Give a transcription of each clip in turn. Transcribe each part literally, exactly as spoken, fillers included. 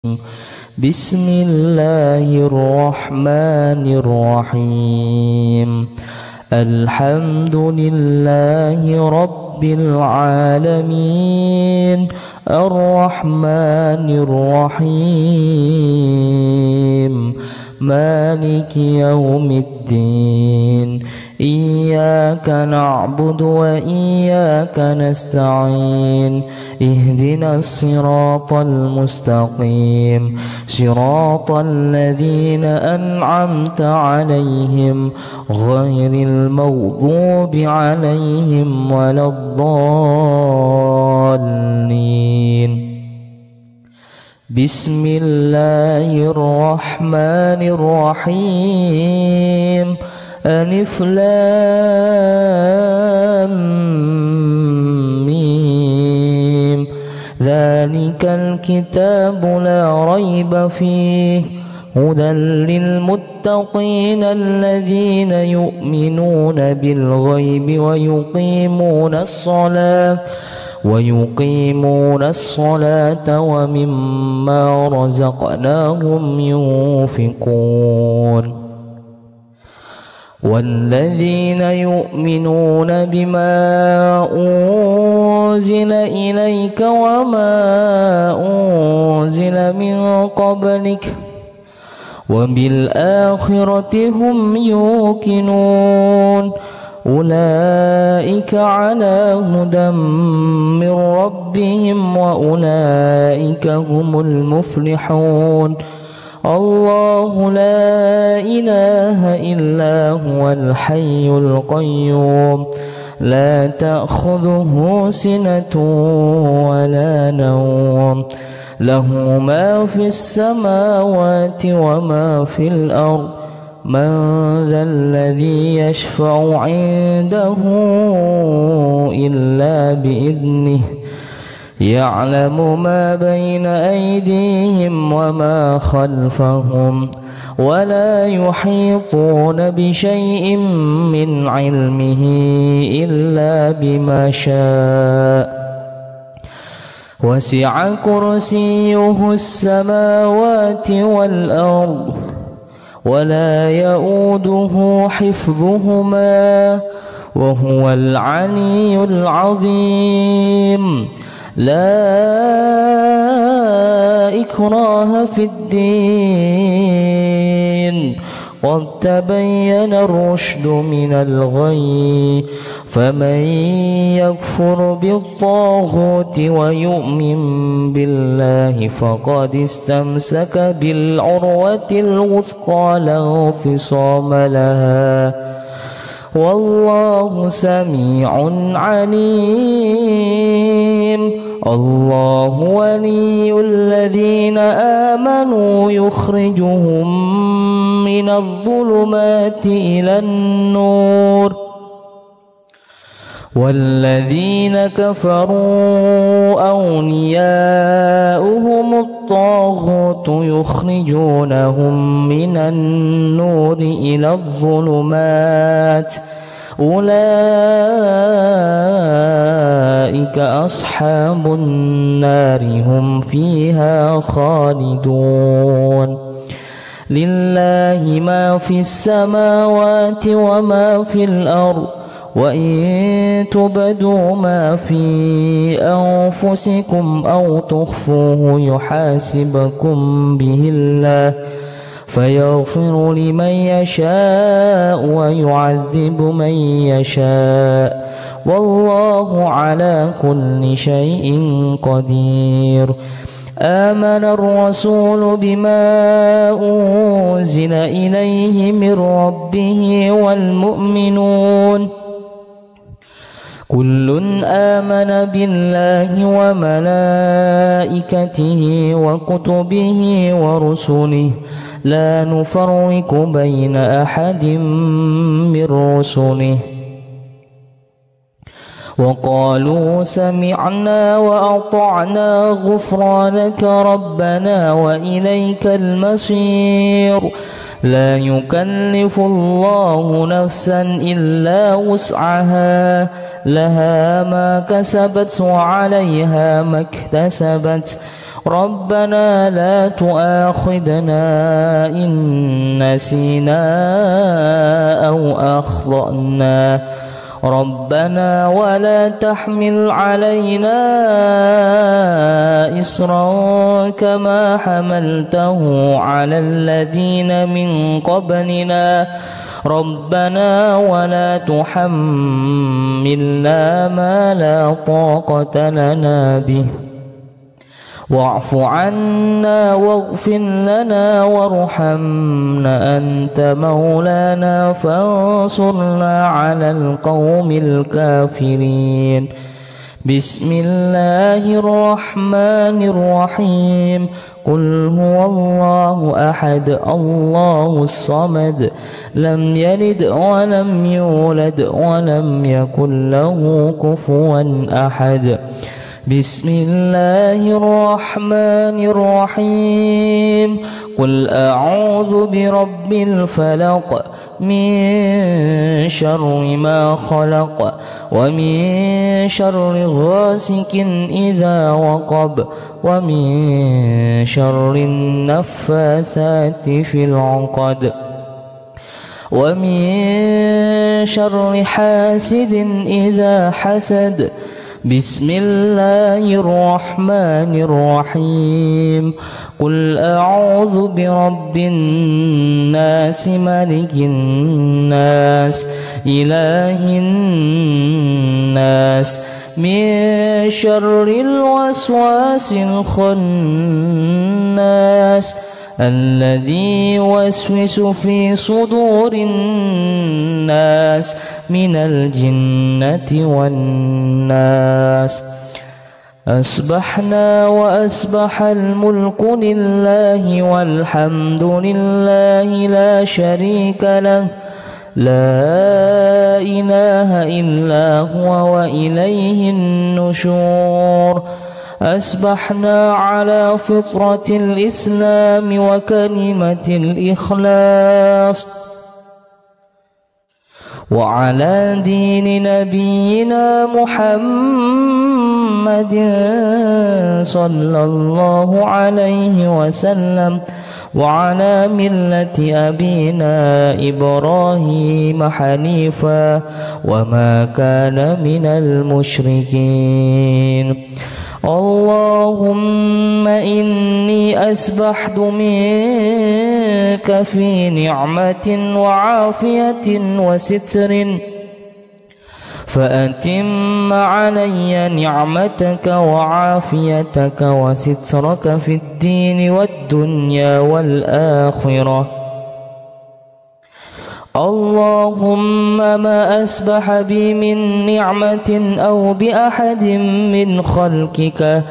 بسم الله الرحمن الرحيم. الحمد لله رب العالمين الرحمن الرحيم مالك يوم الدين إياك نعبد وإياك نستعين اهدنا الصراط المستقيم صراط الذين أنعمت عليهم غير المغضوب عليهم ولا الضالين. بسم الله الرحمن الرحيم. ألف لام ميم. ذلك الكتاب لا ريب فيه هدى للمتقين الذين يؤمنون بالغيب ويقيمون الصلاة ويقيمون الصلاة ومما رزقناهم ينفقون. والذين يؤمنون بما أنزل إليك وما أنزل من قبلك وبالآخرة هم يوقنون. أولئك على هدى من ربهم وأولئك هم المفلحون. الله لا إله إلا هو الحي القيوم لا تأخذه سنة ولا نوم له ما في السماوات وما في الأرض. من ذا الذي يشفع عنده إلا بإذنه يعلم ما بين أيديهم وما خلفهم ولا يحيطون بشيء من علمه إلا بما شاء. وسع كرسيه السماوات والأرض ولا يؤوده حفظهما وهو العلي العظيم. لا إكراه في الدين قد تبين الرشد من الغي. فمن يكفر بالطاغوت ويؤمن بالله فقد استمسك بالعروة الوثقى لا انفصام لها والله سميع عليم. الله ولي الذين آمنوا يخرجهم من الظلمات إلى النور والذين كفروا أولياؤهم الطاغوت يخرجونهم من النور إلى الظلمات أولئك أصحاب النار هم فيها خالدون. لله ما في السماوات وما في الأرض وإن تبدوا ما في أنفسكم أو تخفوه يحاسبكم به الله فيغفر لمن يشاء ويعذب من يشاء والله على كل شيء قدير. آمن الرسول بما أنزل إليه من ربه والمؤمنون كل آمن بالله وملائكته وكتبه ورسله لا نفرق بين أحد من رسله وقالوا سمعنا وأطعنا غفرانك ربنا وإليك المصير. لا يكلف الله نفسا إلا وسعها لها ما كسبت وعليها ما اكتسبت ربنا لا تؤاخذنا إن نسينا أو أخطأنا ربنا ولا تحمل علينا إصرا كما حملته على الذين من قبلنا ربنا ولا تحملنا ما لا طاقة لنا به واعف عنا واغفر لنا وارحمنا أنت مولانا فانصرنا على القوم الكافرين. بسم الله الرحمن الرحيم. قل هو الله أحد الله الصمد لم يلد ولم يولد ولم يكن له كفوا أحد. بسم الله الرحمن الرحيم. قل أعوذ برب الفلق من شر ما خلق ومن شر غاسق إذا وقب ومن شر النفاثات في العقد ومن شر حاسد إذا حسد. بسم الله الرحمن الرحيم. قل أعوذ برب الناس ملك الناس إله الناس من شر الوسواس الخناس الذي يوسوس في صدور الناس من الجنة والناس. أصبحنا وأصبح الملك لله والحمد لله لا شريك له لا إله إلا هو وإليه النشور. أصبحنا على فطرة الإسلام وكلمة الإخلاص وعلى دين نبينا محمد صلى الله عليه وسلم وعلى ملة أبينا إبراهيم حنيفا وما كان من المشركين. اللهم إني أسبحت منك في نعمة وعافية وستر فأتم علي نعمتك وعافيتك وسترك في الدين والدنيا والآخرة. اللهم ما أسبح بي من نعمة أو بأحد من خلقك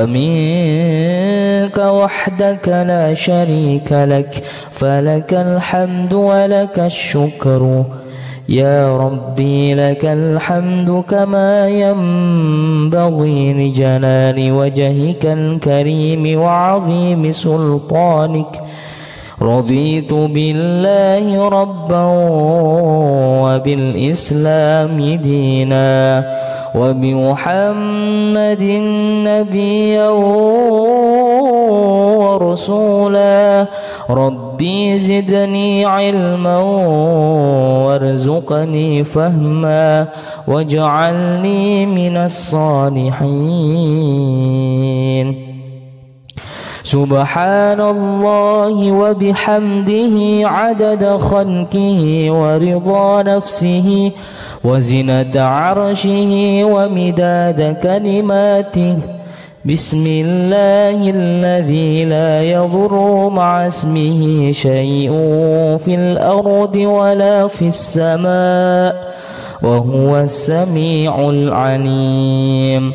فمنك وحدك لا شريك لك فلك الحمد ولك الشكر. يا ربي لك الحمد كما ينبغي لجلال وجهك الكريم وعظيم سلطانك. رضيت بالله ربا وبالإسلام دينا وبمحمد نبيا ورسولا. ربي زدني علما وارزقني فهما واجعلني من الصالحين. سبحان الله وبحمده عدد خلقه ورضا نفسه وزنة عرشه ومداد كلماته. بسم الله الذي لا يضر مع اسمه شيء في الأرض ولا في السماء وهو السميع العليم.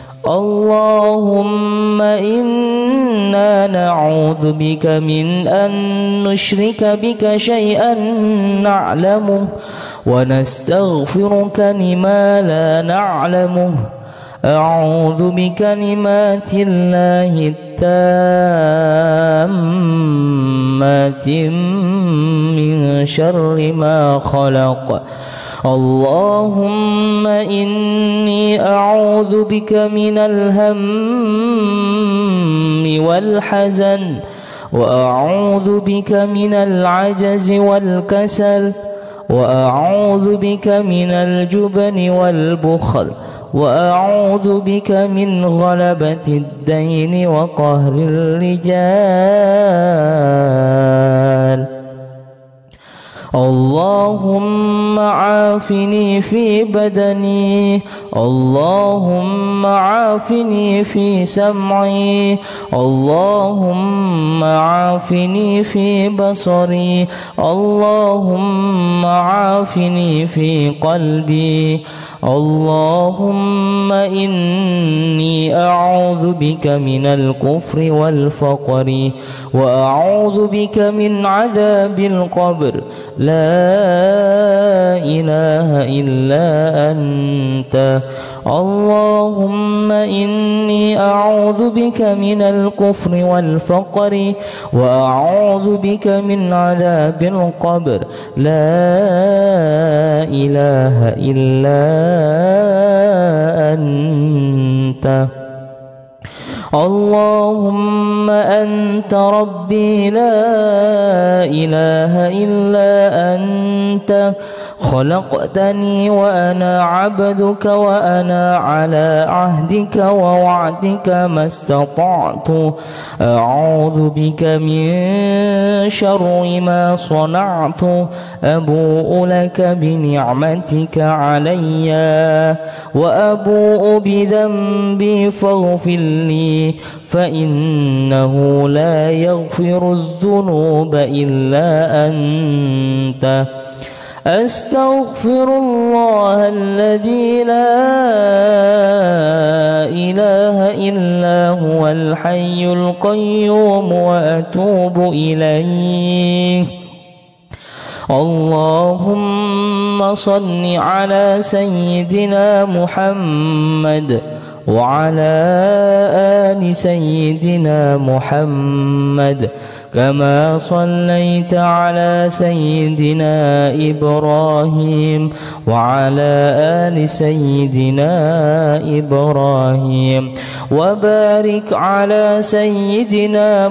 اللهم إنا نعوذ بك من أن نشرك بك شيئا نعلمه ونستغفرك لما لا نعلمه. أعوذ بكلمات الله التامات من شر ما خلق. اللهم إني أعوذ بك من الهم والحزن، وأعوذ بك من العجز والكسل، وأعوذ بك من الجبن والبخل، وأعوذ بك من غلبة الدين وقهر الرجال. اللهم عافني في بدني، اللهم عافني في سمعي، اللهم عافني في بصري، اللهم عافني في قلبي. اللهم إني أعوذ بك من الكفر والفقر، وأعوذ بك من عذاب القبر. لا إله إلا أنت. اللهم إني أعوذ بك من الكفر والفقر، وأعوذ بك من عذاب القبر. لا إله إلا أنت. اللهم أنت ربي لا إله إلا أنت، خلقتني وأنا عبدك، وأنا على عهدك ووعدك ما استطعت. أعوذ بك من شر ما صنعت. أبوء لك بنعمتك علي، وأبوء بذنبي فاغفر لي، فإنه لا يغفر الذنوب إلا أنت. أستغفر الله الذي لا إله إلا هو الحي القيوم، وأتوب إليه. اللهم صل على سيدنا محمد وعلى آل سيدنا محمد، كما صليت على سيدنا إبراهيم وعلى آل سيدنا إبراهيم، وبارك على سيدنا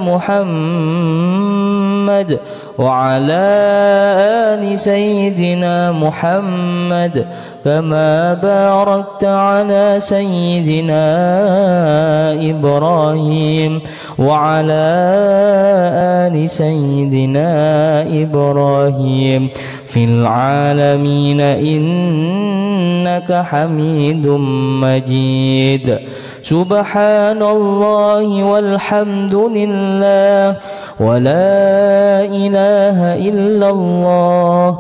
محمد وعلى آل سيدنا محمد، كما باركت على سيدنا إبراهيم وعلى آل سيدنا إبراهيم في العالمين إنك حميد مجيد. سبحان الله والحمد لله ولا إله إلا الله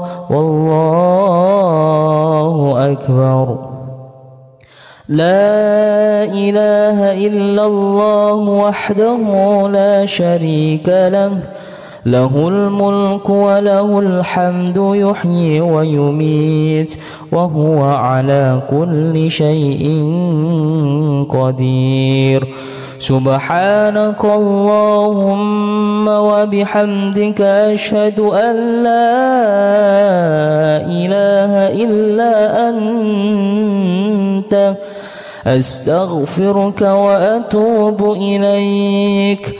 والله أكبر. لا إله إلا الله وحده لا شريك له، له الملك وله الحمد يحيي ويميت وهو على كل شيء قدير. سبحانك اللهم وبحمدك أشهد أن لا إله إلا أنت، أستغفرك وأتوب إليك.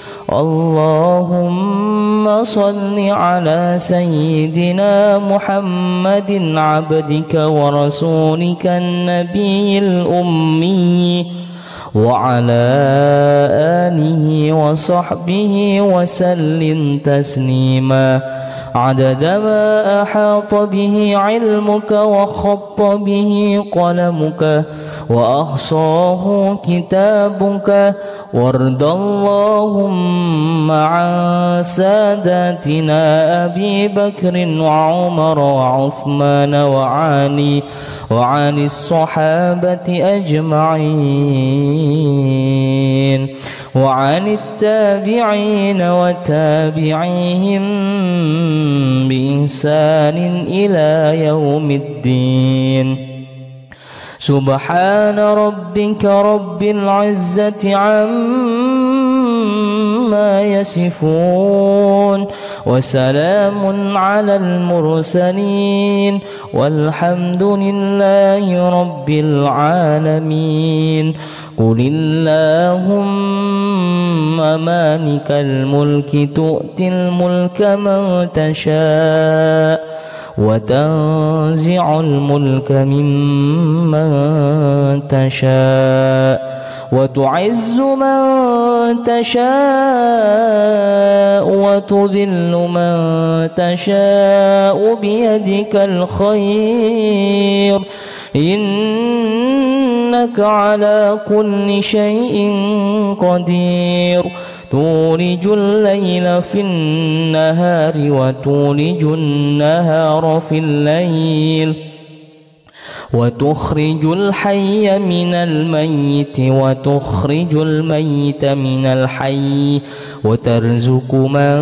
اللهم صل على سيدنا محمد عبدك ورسولك النبي الأمي وعلى آله وصحبه وسلم تسليما عدد ما أحاط به علمك وخط به قلمك وأحصاه كتابك. وارض اللهم عن ساداتنا أبي بكر وعمر وعثمان وعلي وعن الصحابة أجمعين وعن التابعين وتابعيهم بإحسان إلى يوم الدين. سبحان ربك رب العزة عما عما يصفون وسلام على المرسلين والحمد لله رب العالمين. قل اللهم مالك الملك تؤتي الملك من تشاء وتنزع الملك ممن تشاء وتعز من تشاء وتذل من تشاء بيدك الخير إنك على كل شيء قدير. تولج الليل في النهار وتولج النهار في الليل وتخرج الحي من الميت وتخرج الميت من الحي وترزق من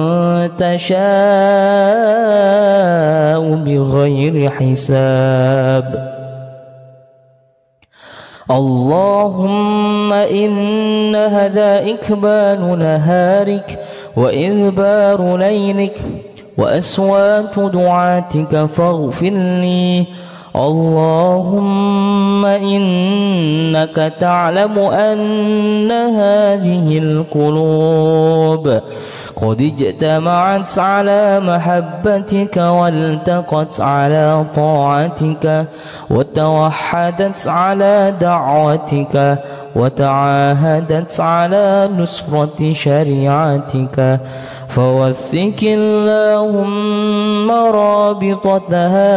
تشاء بغير حساب. اللهم إن هذا إكبال نهارك وإذبار ليلك وأصوات دعاتك فاغفر لي. اللهم إنك تعلم أن هذه القلوب قد اجتمعت على محبتك والتقت على طاعتك وتوحدت على دعوتك وتعاهدت على نصرة شريعتك فوثق اللهم رابطتها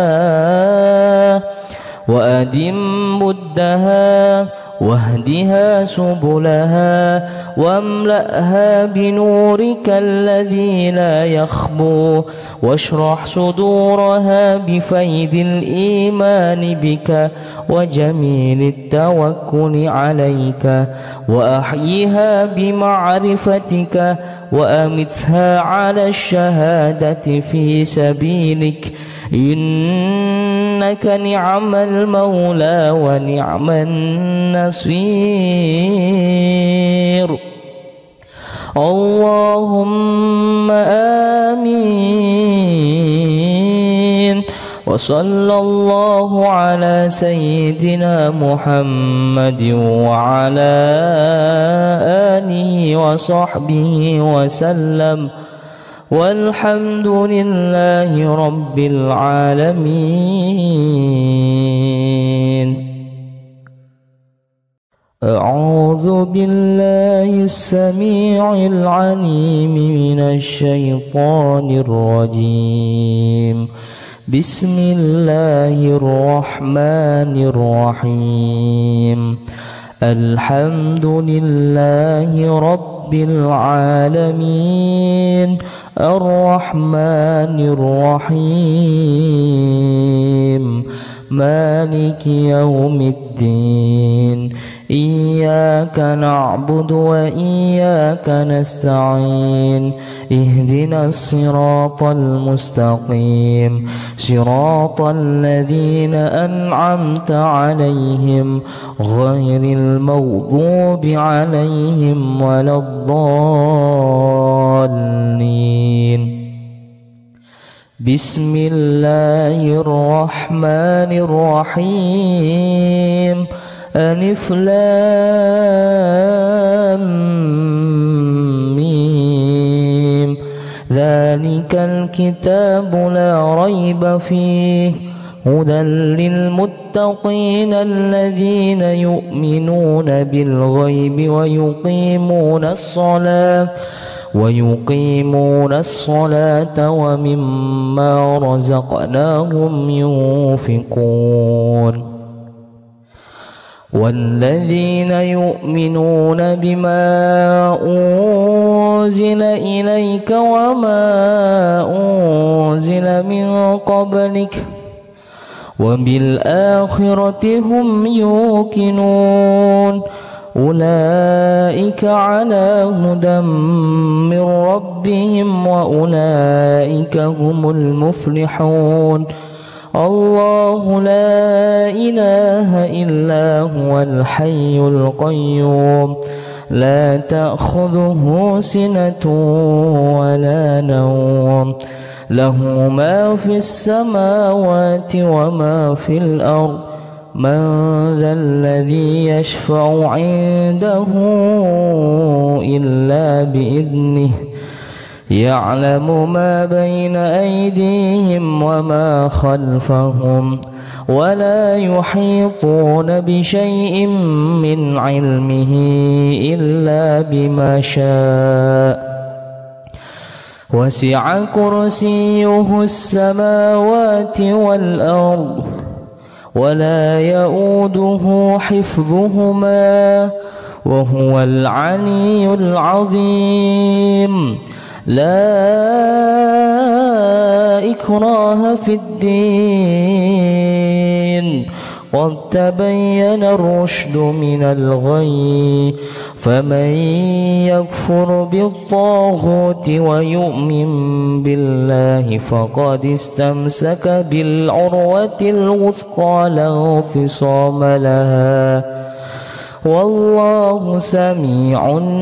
وأدم بدها واهدها سبلها واملأها بنورك الذي لا يخبو واشرح صدورها بفيض الإيمان بك وجميل التوكل عليك وأحيها بمعرفتك وأمتها على الشهادة في سبيلك إنك نعم المولى ونعم النصير. اللهم آمين. وصلى الله على سيدنا محمد وعلى آله وصحبه وسلم والحمد لله رب العالمين. أعوذ بالله السميع العليم من الشيطان الرجيم. بسم الله الرحمن الرحيم. الحمد لله رب العالمين الرحمن الرحيم مالك يوم الدين إياك نعبد وإياك نستعين اهدنا الصراط المستقيم صراط الذين أنعمت عليهم غير المغضوب عليهم ولا الضالين. بسم الله الرحمن الرحيم. ألف لام ميم ذلك الكتاب لا ريب فيه هدى للمتقين الذين يؤمنون بالغيب ويقيمون الصلاة ويقيمون الصلاة ومما رزقناهم ينفقون والذين يؤمنون بما أنزل إليك وما أنزل من قبلك وبالآخرة هم يوقنون أولئك على هدى من ربهم وأولئك هم المفلحون. الله لا إله إلا هو الحي القيوم لا تأخذه سنة ولا نوم له ما في السماوات وما في الأرض من ذا الذي يشفع عنده إلا بإذنه يعلم ما بين أيديهم وما خلفهم ولا يحيطون بشيء من علمه إلا بما شاء وسع كرسيه السماوات والأرض ولا يؤوده حفظهما وهو العلي العظيم. لا إكراه في الدين قد تبين الرشد من الغي فمن يكفر بالطاغوت ويؤمن بالله فقد استمسك بالعروة الوثقى لا انفصام لها والله سميع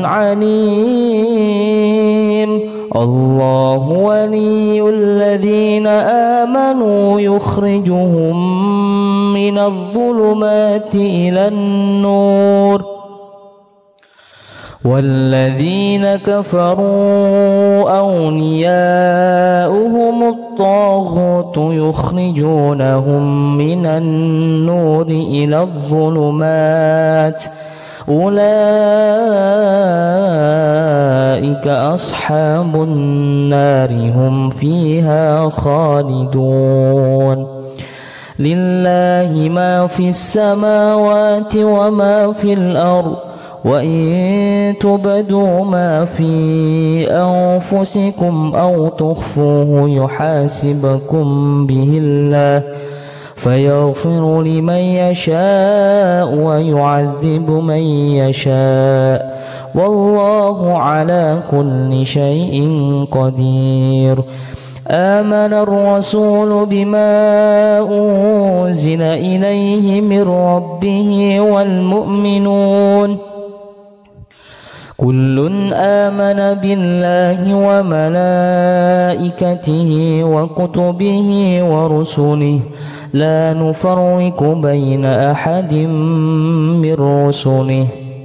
عليم. الله ولي الذين آمنوا يخرجهم من الظلمات إلى النور والذين كفروا أولياؤهم الطاغوت يخرجونهم من النور إلى الظلمات أولئك أصحاب النار هم فيها خالدون. لله ما في السماوات وما في الأرض وإن تبدوا ما في أنفسكم أو تخفوه يحاسبكم به الله فيغفر لمن يشاء ويعذب من يشاء والله على كل شيء قدير. آمن الرسول بما أنزل إليه من ربه والمؤمنون كل آمن بالله وملائكته وكتبه ورسله لا نفرق بين أحد من رسله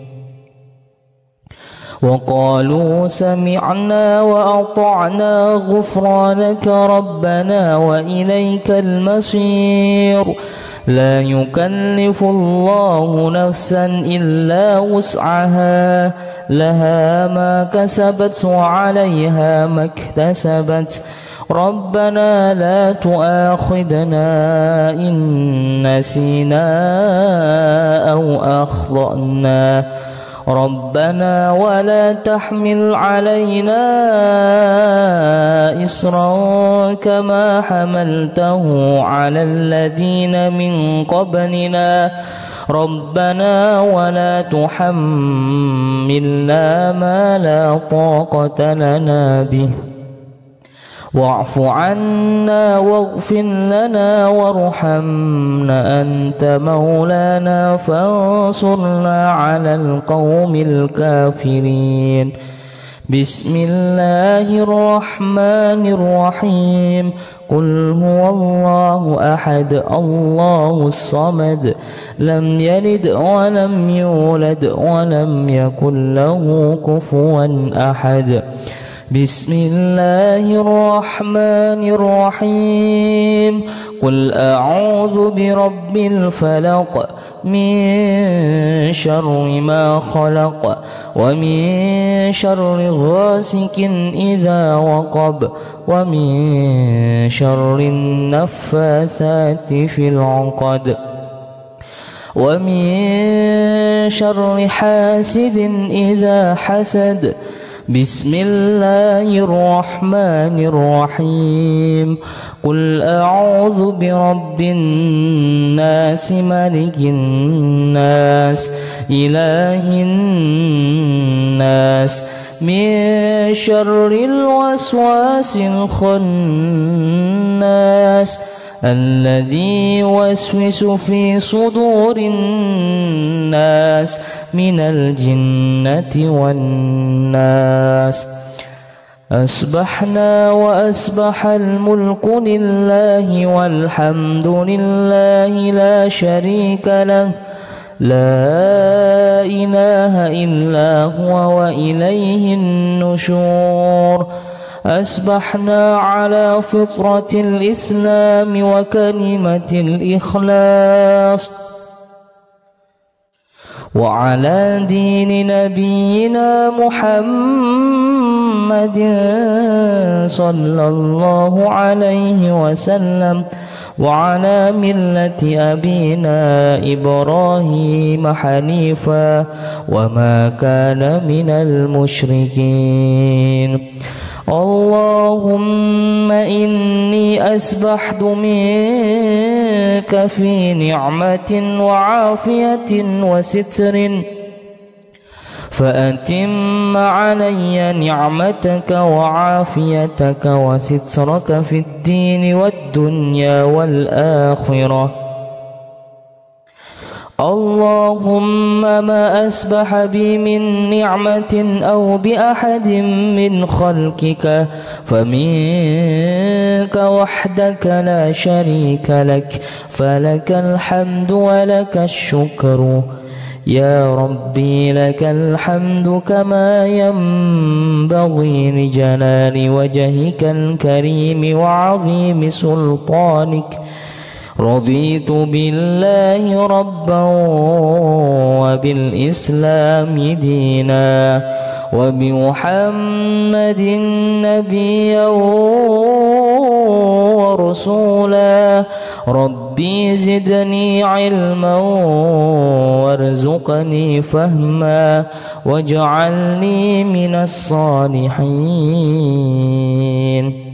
وقالوا سمعنا وأطعنا غفرانك ربنا وإليك المصير. لا يكلف الله نفسا إلا وسعها لها ما كسبت وعليها ما اكتسبت ربنا لا تؤاخذنا إن نسينا أو أخطأنا ربنا ولا تحمل علينا إصرا كما حملته على الذين من قبلنا ربنا ولا تحملنا ما لا طاقة لنا به واعف عنا واغفر لنا وارحمنا أنت مولانا فانصرنا على القوم الكافرين. بسم الله الرحمن الرحيم. قل هو الله أحد الله الصمد لم يلد ولم يولد ولم يكن له كفوا أحد. بسم الله الرحمن الرحيم. قل أعوذ برب الفلق من شر ما خلق ومن شر غاسق إذا وقب ومن شر النفاثات في العقد ومن شر حاسد إذا حسد. بسم الله الرحمن الرحيم. قل أعوذ برب الناس ملك الناس إله الناس من شر الوسواس الخناس الذي يوسوس في صدور الناس من الجنة والناس. أصبحنا وأصبح الملك لله والحمد لله لا شريك له لا إله إلا هو وإليه النشور. أصبحنا على فطرة الإسلام وكلمة الإخلاص وعلى دين نبينا محمد صلى الله عليه وسلم وعلى ملة أبينا إبراهيم حنيفا وما كان من المشركين. اللهم إني أسبحت منك في نعمة وعافية وستر فأتم علي نعمتك وعافيتك وسترك في الدين والدنيا والآخرة. اللهم ما أسبح بي من نعمة أو بأحد من خلقك فمنك وحدك لا شريك لك فلك الحمد ولك الشكر. يا ربي لك الحمد كما ينبغي لجلال وجهك الكريم وعظيم سلطانك. رضيت بالله ربا وبالإسلام دينا وبمحمد نبيا ورسولا. ربي زدني علما وارزقني فهما واجعلني من الصالحين.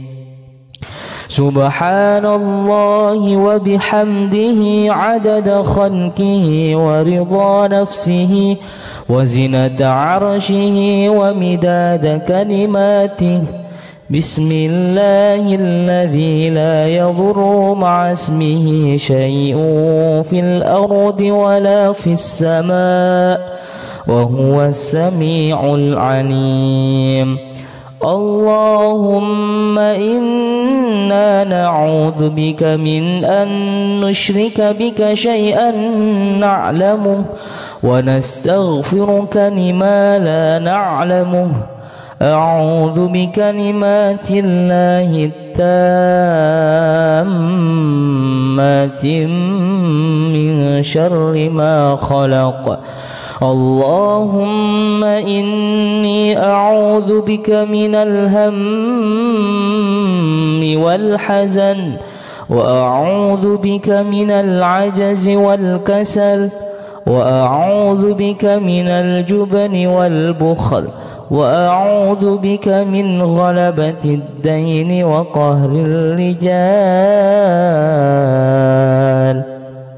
سبحان الله وبحمده عدد خلقه ورضا نفسه وزنة عرشه ومداد كلماته. بسم الله الذي لا يضر مع اسمه شيء في الأرض ولا في السماء وهو السميع العليم. اللهم إنا نعوذ بك من أن نشرك بك شيئا نعلمه ونستغفرك لما لا نعلمه. أعوذ بكلمات الله التامات من شر ما خلق. اللهم إني أعوذ بك من الهم والحزن وأعوذ بك من العجز والكسل وأعوذ بك من الجبن والبخل وأعوذ بك من غلبة الدين وقهر الرجال.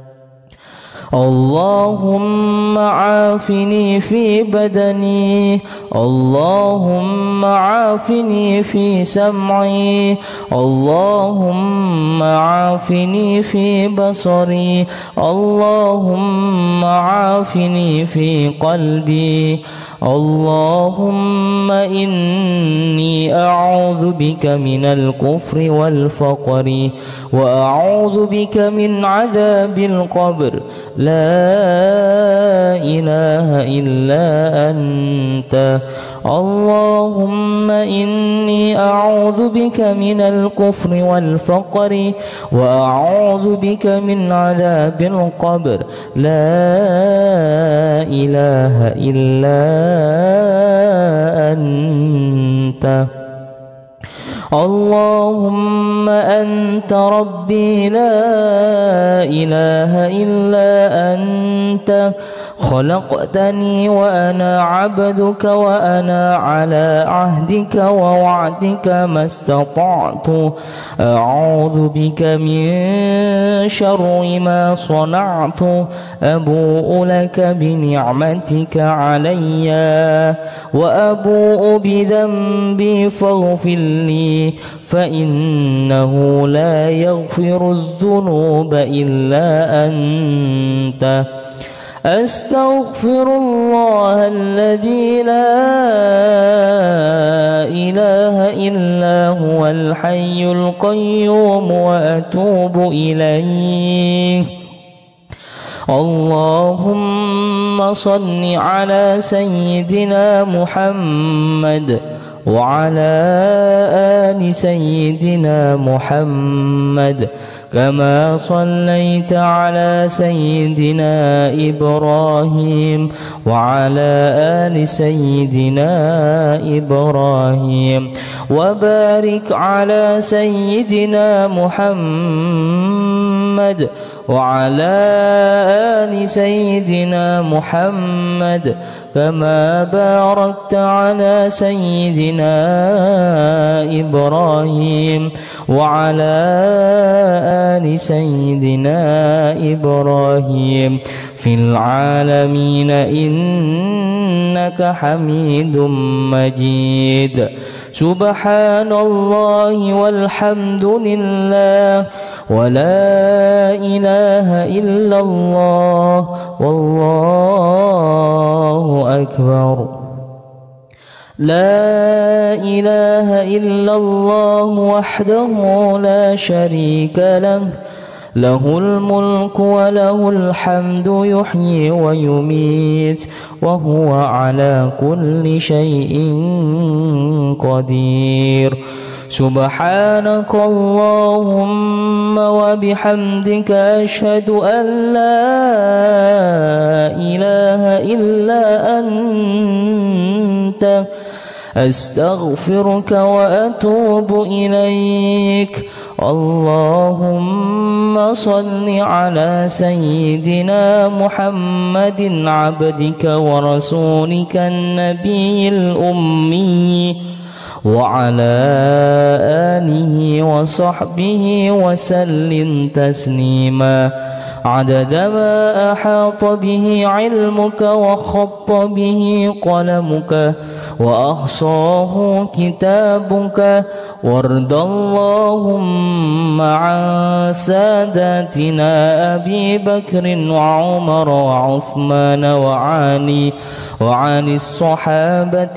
اللهم عافني في بدني. اللهم عافني في سمعي. اللهم عافني في بصري. اللهم عافني في قلبي. اللهم إني أعوذ بك من الكفر والفقر وأعوذ بك من عذاب القبر. لا إله إلا أنت. اللهم إني أعوذ بك من الكفر والفقر وأعوذ بك من عذاب القبر. لا إله إلا أنت. اللهم أنت ربي لا إله إلا أنت خلقتني وأنا عبدك وأنا على عهدك ووعدك ما استطعت أعوذ بك من شر ما صنعت أبوء لك بنعمتك علي وأبوء بذنبي فاغفر لي فإنه لا يغفر الذنوب إلا أنت أستغفر الله الذي لا إله إلا هو الحي القيوم وأتوب إليه. اللهم صل على سيدنا محمد وعلى آل سيدنا محمد كما صليت على سيدنا إبراهيم وعلى آل سيدنا إبراهيم وبارك على سيدنا محمد وعلى آل سيدنا محمد كما باركت على سيدنا إبراهيم وعلى آل سيدنا إبراهيم في العالمين إنك حميد مجيد. سبحان الله والحمد لله ولا إله إلا الله والله أكبر. لا إله إلا الله وحده لا شريك له له الملك وله الحمد يحيي ويميت وهو على كل شيء قدير. سبحانك اللهم وبحمدك أشهد أن لا إله إلا أنت أستغفرك وأتوب إليك. اللهم صل على سيدنا محمد عبدك ورسولك النبي الأمي وعلى آله وصحبه وسلم تسليما عدد ما أحاط به علمك وخط به قلمك وأحصاه كتابك. وارض اللهم عن ساداتنا أبي بكر وعمر وعثمان وعلي وعن الصحابة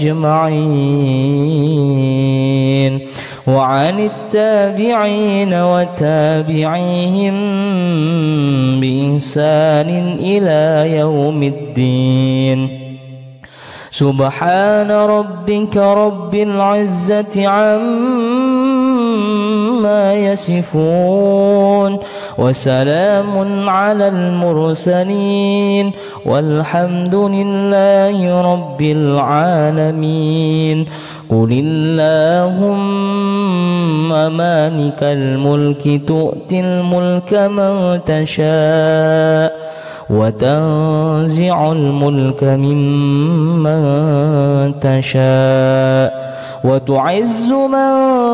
أجمعين وعن التابعين وتابعيهم بإحسان إلى يوم الدين. سبحان ربك رب العزة عما يصفون وسلام على المرسلين والحمد لله رب العالمين. قل اللهم مالك الملك تؤتي الملك من تشاء وتنزع الملك ممن تشاء وتعز من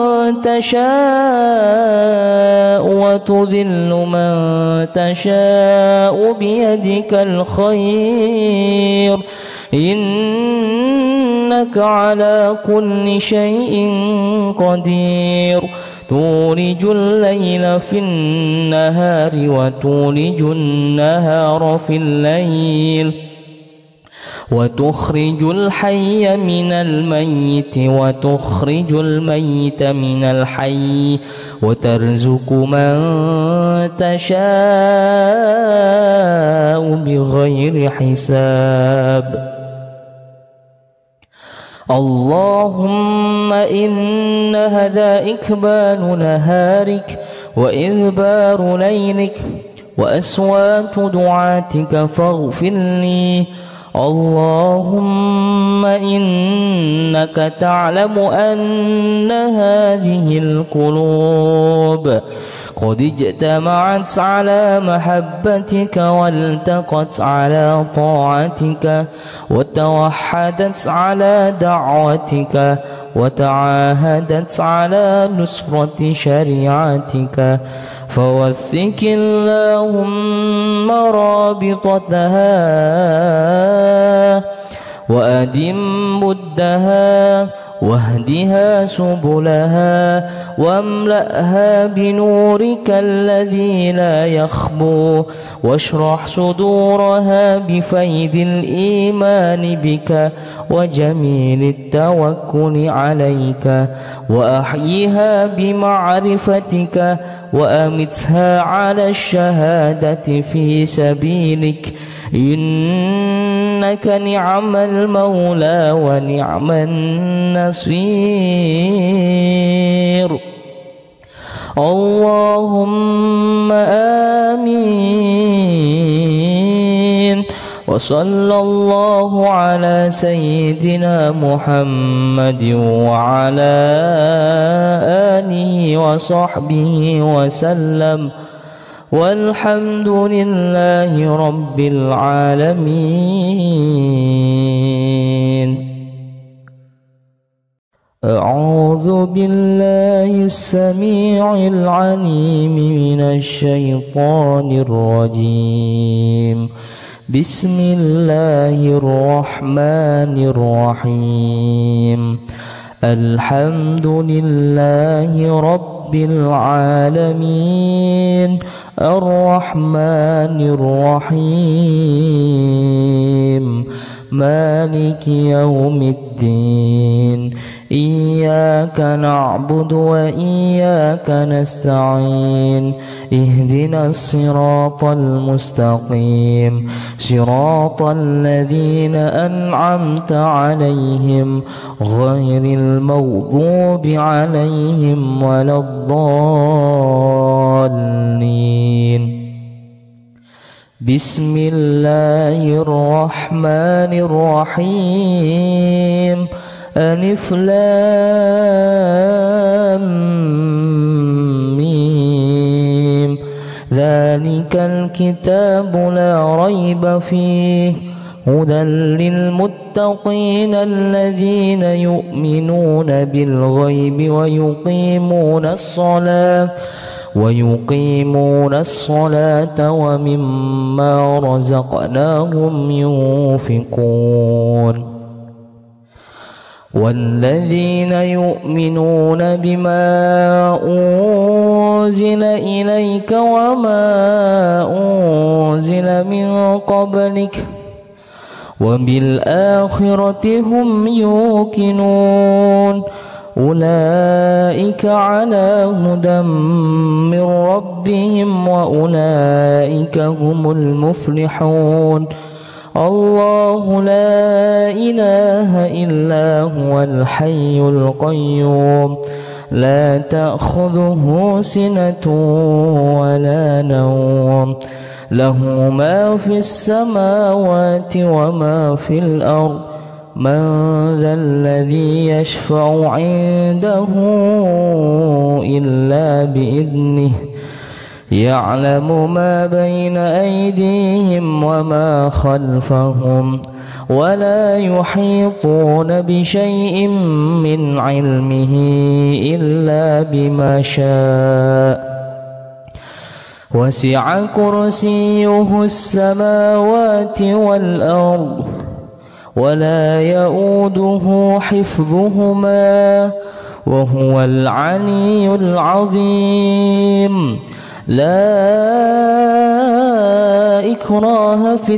تشاء وتذل من تشاء بيدك الخير إنك على كل شيء قدير. تولج الليل في النهار وتولج النهار في الليل وتخرج الحي من الميت وتخرج الميت من الحي وترزق من تشاء بغير حساب. اللهم إن هذا إكبال نهارك وإذبار ليلك وأصوات دعاتك فاغفر لي. اللهم إنك تعلم أن هذه القلوب قد اجتمعت على محبتك والتقت على طاعتك وتوحدت على دعوتك وتعاهدت على نصرة شريعتك فوثق اللهم رابطتها وأدم بدها واهدها سبلها واملأها بنورك الذي لا يخبو واشرح صدورها بفيض الإيمان بك وجميل التوكل عليك وأحيها بمعرفتك وأمتها على الشهادة في سبيلك إنك نعم المولى ونعم النصير. اللهم آمين. وصلى الله على سيدنا محمد وعلى آله وصحبه وسلم والحمد لله رب العالمين. أعوذ بالله السميع العليم من الشيطان الرجيم. بسم الله الرحمن الرحيم. الحمد لله رب العالمين الرحمن الرحيم مالك يوم الدين إياك نعبد وإياك نستعين اهدنا الصراط المستقيم صراط الذين أنعمت عليهم غير المغضوب عليهم ولا الضالين. بسم الله الرحمن الرحيم. ألف لام ميم ذلك الكتاب لا ريب فيه هدى للمتقين الذين يؤمنون بالغيب ويقيمون الصلاة ويقيمون الصلاة ومما رزقناهم ينفقون والذين يؤمنون بما أنزل إليك وما أنزل من قبلك وبالآخرة هم يوقنون أولئك على هدى من ربهم وأولئك هم المفلحون. الله لا إله إلا هو الحي القيوم لا تأخذه سنة ولا نوم له ما في السماوات وما في الأرض من ذا الذي يشفع عنده إلا بإذنه يعلم ما بين أيديهم وما خلفهم ولا يحيطون بشيء من علمه إلا بما شاء وسع كرسيه السماوات والأرض ولا يؤوده حفظهما وهو العلي العظيم. لا إكراه في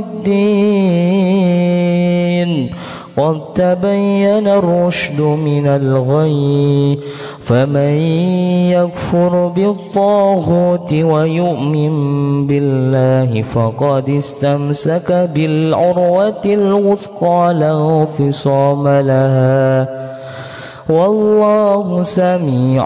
الدين قد تبين الرشد من الغي فمن يكفر بالطاغوت ويؤمن بالله فقد استمسك بالعروة الوثقى لا انفصام لها والله سميع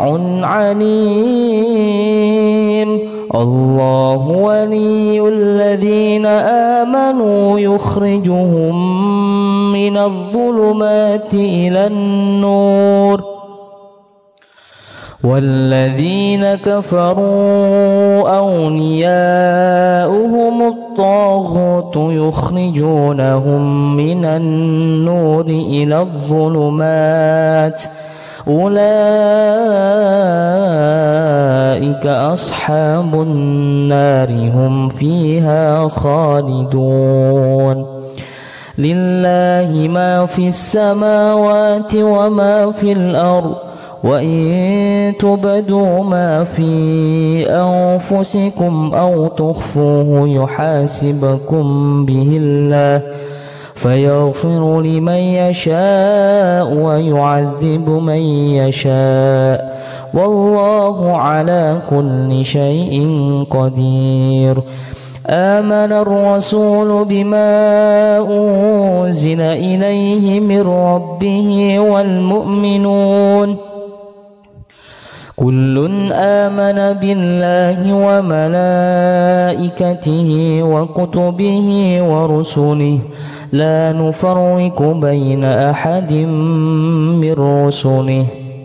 عليم. الله ولي الذين آمنوا يخرجهم من الظلمات إلى النور والذين كفروا أولياؤهم الطاغوت يخرجونهم من النور إلى الظلمات أولئك أصحاب النار هم فيها خالدون لله ما في السماوات وما في الأرض وإن تبدوا ما في أنفسكم أو تخفوه يحاسبكم به الله فيغفر لمن يشاء ويعذب من يشاء والله على كل شيء قدير. آمن الرسول بما أنزل إليه من ربه والمؤمنون كل آمن بالله وملائكته وكتبه ورسله لا نفرق بين أحد من رسله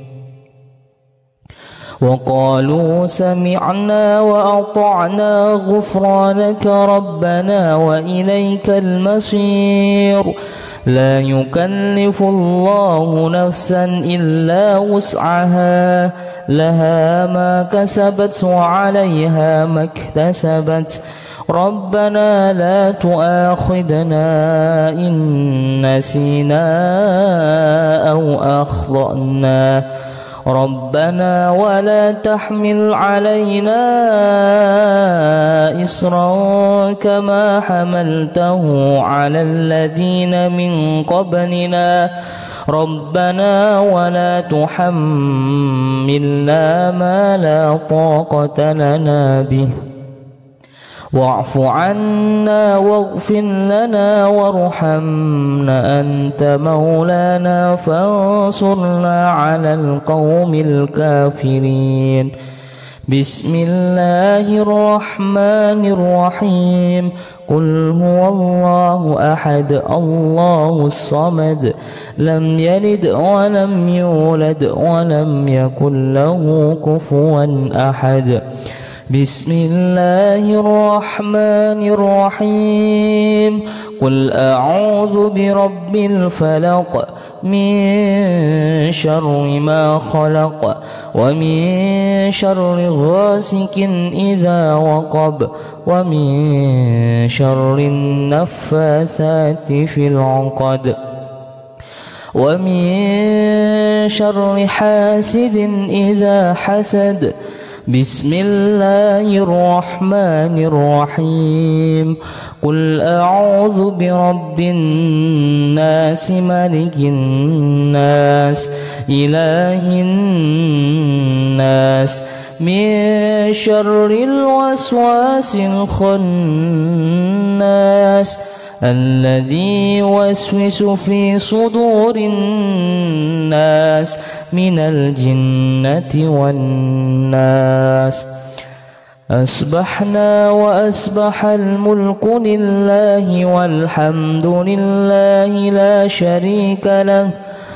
وقالوا سمعنا وأطعنا غفرانك ربنا وإليك المصير. لا يكلف الله نفسا إلا وسعها لها ما كسبت وعليها ما اكتسبت ربنا لا تؤاخذنا إن نسينا أو أخطأنا ربنا ولا تحمل علينا إصرا كما حملته على الذين من قبلنا ربنا ولا تحملنا ما لا طاقة لنا به واعف عنا واغفر لنا وارحمنا أنت مولانا فانصرنا على القوم الكافرين. بسم الله الرحمن الرحيم قل هو الله أحد الله الصمد لم يلد ولم يولد ولم يكن له كفوا أحد. بسم الله الرحمن الرحيم قل أعوذ برب الفلق من شر ما خلق ومن شر غاسق إذا وقب ومن شر النفاثات في العقد ومن شر حاسد إذا حسد. بسم الله الرحمن الرحيم قل أعوذ برب الناس ملك الناس إله الناس من شر الوسواس الخناس الذي يوسوس في صدور الناس من الجنة والناس. أصبحنا وأصبح الملك لله والحمد لله لا شريك له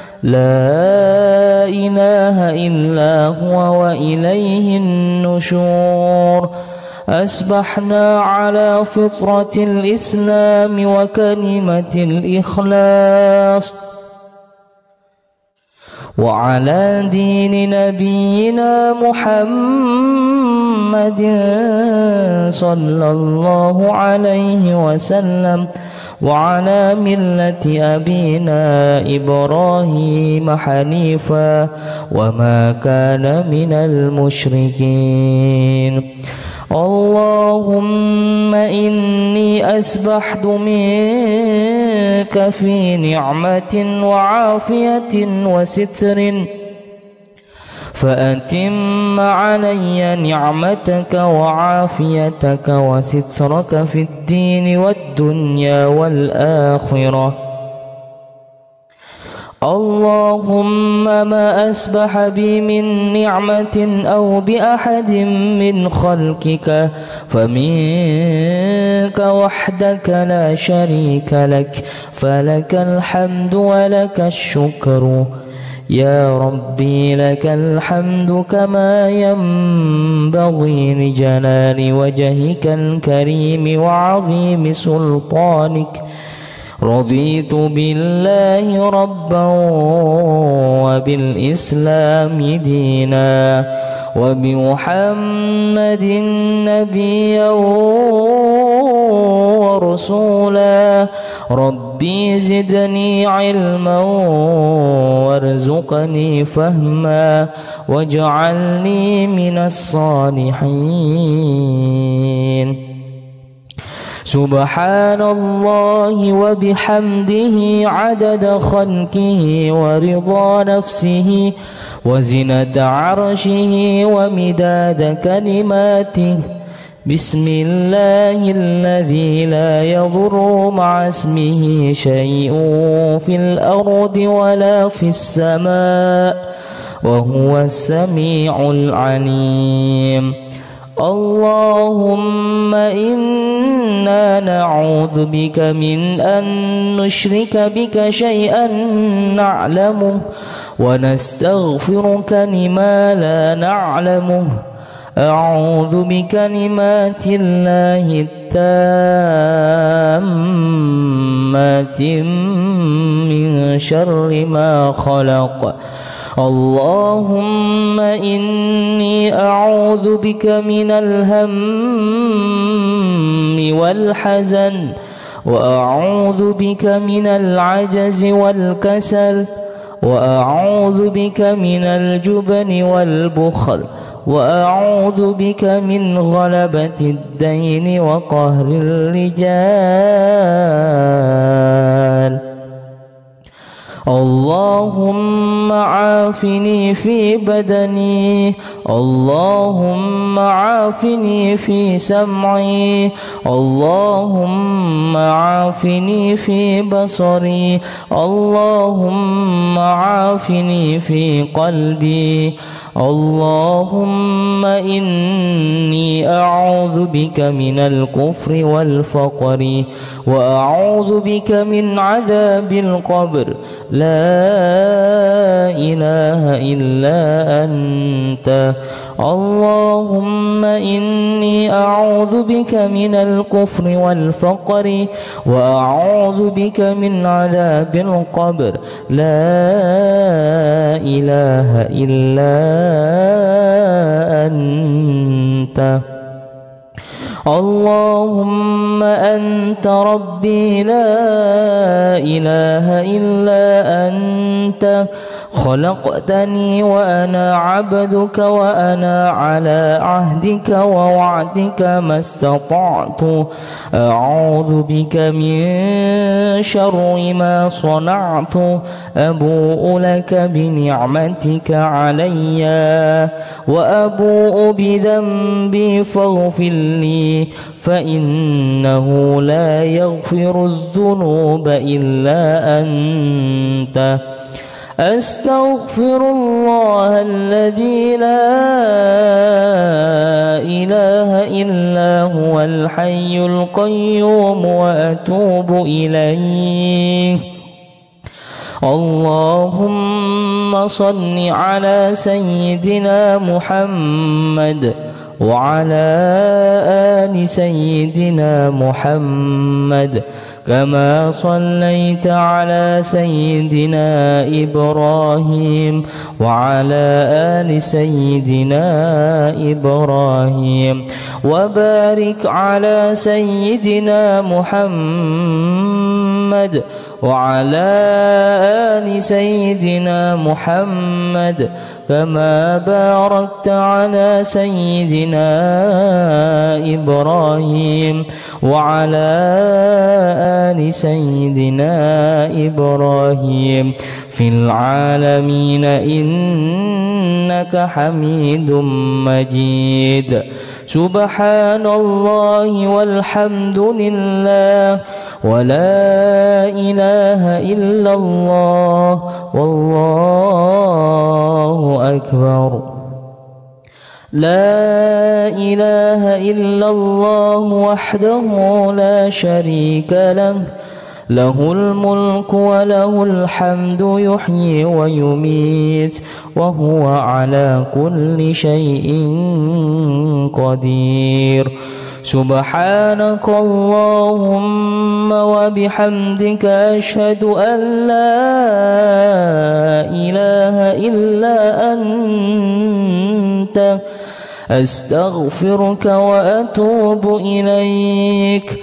لا إله إلا هو وإليه النشور. أصبحنا على فطرة الإسلام وكلمة الإخلاص وعلى دين نبينا محمد صلى الله عليه وسلم وعلى ملة أبينا إبراهيم حنيفا وما كان من المشركين. اللهم إني أسبحت منك في نعمة وعافية وستر فأتم علي نعمتك وعافيتك وسترك في الدين والدنيا والآخرة. اللهم ما أسبح بي من نعمة أو بأحد من خلقك فمنك وحدك لا شريك لك فلك الحمد ولك الشكر يا ربي لك الحمد كما ينبغي لجلال وجهك الكريم وعظيم سلطانك. رضيت بالله ربا وبالإسلام دينا وبمحمد نبيا ورسولا. ربي زدني علما وارزقني فهما واجعلني من الصالحين. سبحان الله وبحمده عدد خلقه ورضا نفسه وزنة عرشه ومداد كلماته. بسم الله الذي لا يضر مع اسمه شيء في الأرض ولا في السماء وهو السميع العليم. اللهم إنا نعوذ بك من أن نشرك بك شيئا نعلمه ونستغفرك لما لا نعلمه. أعوذ بكلمات الله التامات من شر ما خلق. اللهم إني أعوذ بك من الهم والحزن وأعوذ بك من العجز والكسل وأعوذ بك من الجبن والبخل وأعوذ بك من غلبة الدين وقهر الرجال. اللهم عافني في بدني. اللهم عافني في سمعي. اللهم عافني في بصري. اللهم عافني في قلبي. اللهم إني أعوذ بك من الكفر والفقر وأعوذ بك من عذاب القبر. لا إله إلا أنت. اللهم إني أعوذ بك من الكفر والفقر وأعوذ بك من عذاب القبر. لا إله إلا أنت. اللهم أنت ربي لا إله إلا أنت. خلقتني وأنا عبدك وأنا على عهدك ووعدك ما استطعت. أعوذ بك من شر ما صنعت. أبوء لك بنعمتك علي وأبوء بذنبي فاغفر لي فإنه لا يغفر الذنوب إلا أنت. أستغفر الله الذي لا إله إلا هو الحي القيوم وأتوب إليه. اللهم صل على سيدنا محمد وعلى آل سيدنا محمد كما صليت على سيدنا إبراهيم وعلى آل سيدنا إبراهيم وبارك على سيدنا محمد وعلى آل سيدنا محمد كما باركت على سيدنا إبراهيم وعلى آل سيدنا إبراهيم في العالمين إنك حميد مجيد. سبحان الله والحمد لله ولا إله إلا الله والله أكبر. لا إله إلا الله وحده لا شريك له له الملك وله الحمد يحيي ويميت وهو على كل شيء قدير. سبحانك اللهم وبحمدك أشهد أن لا إله إلا أنت أستغفرك وأتوب إليك.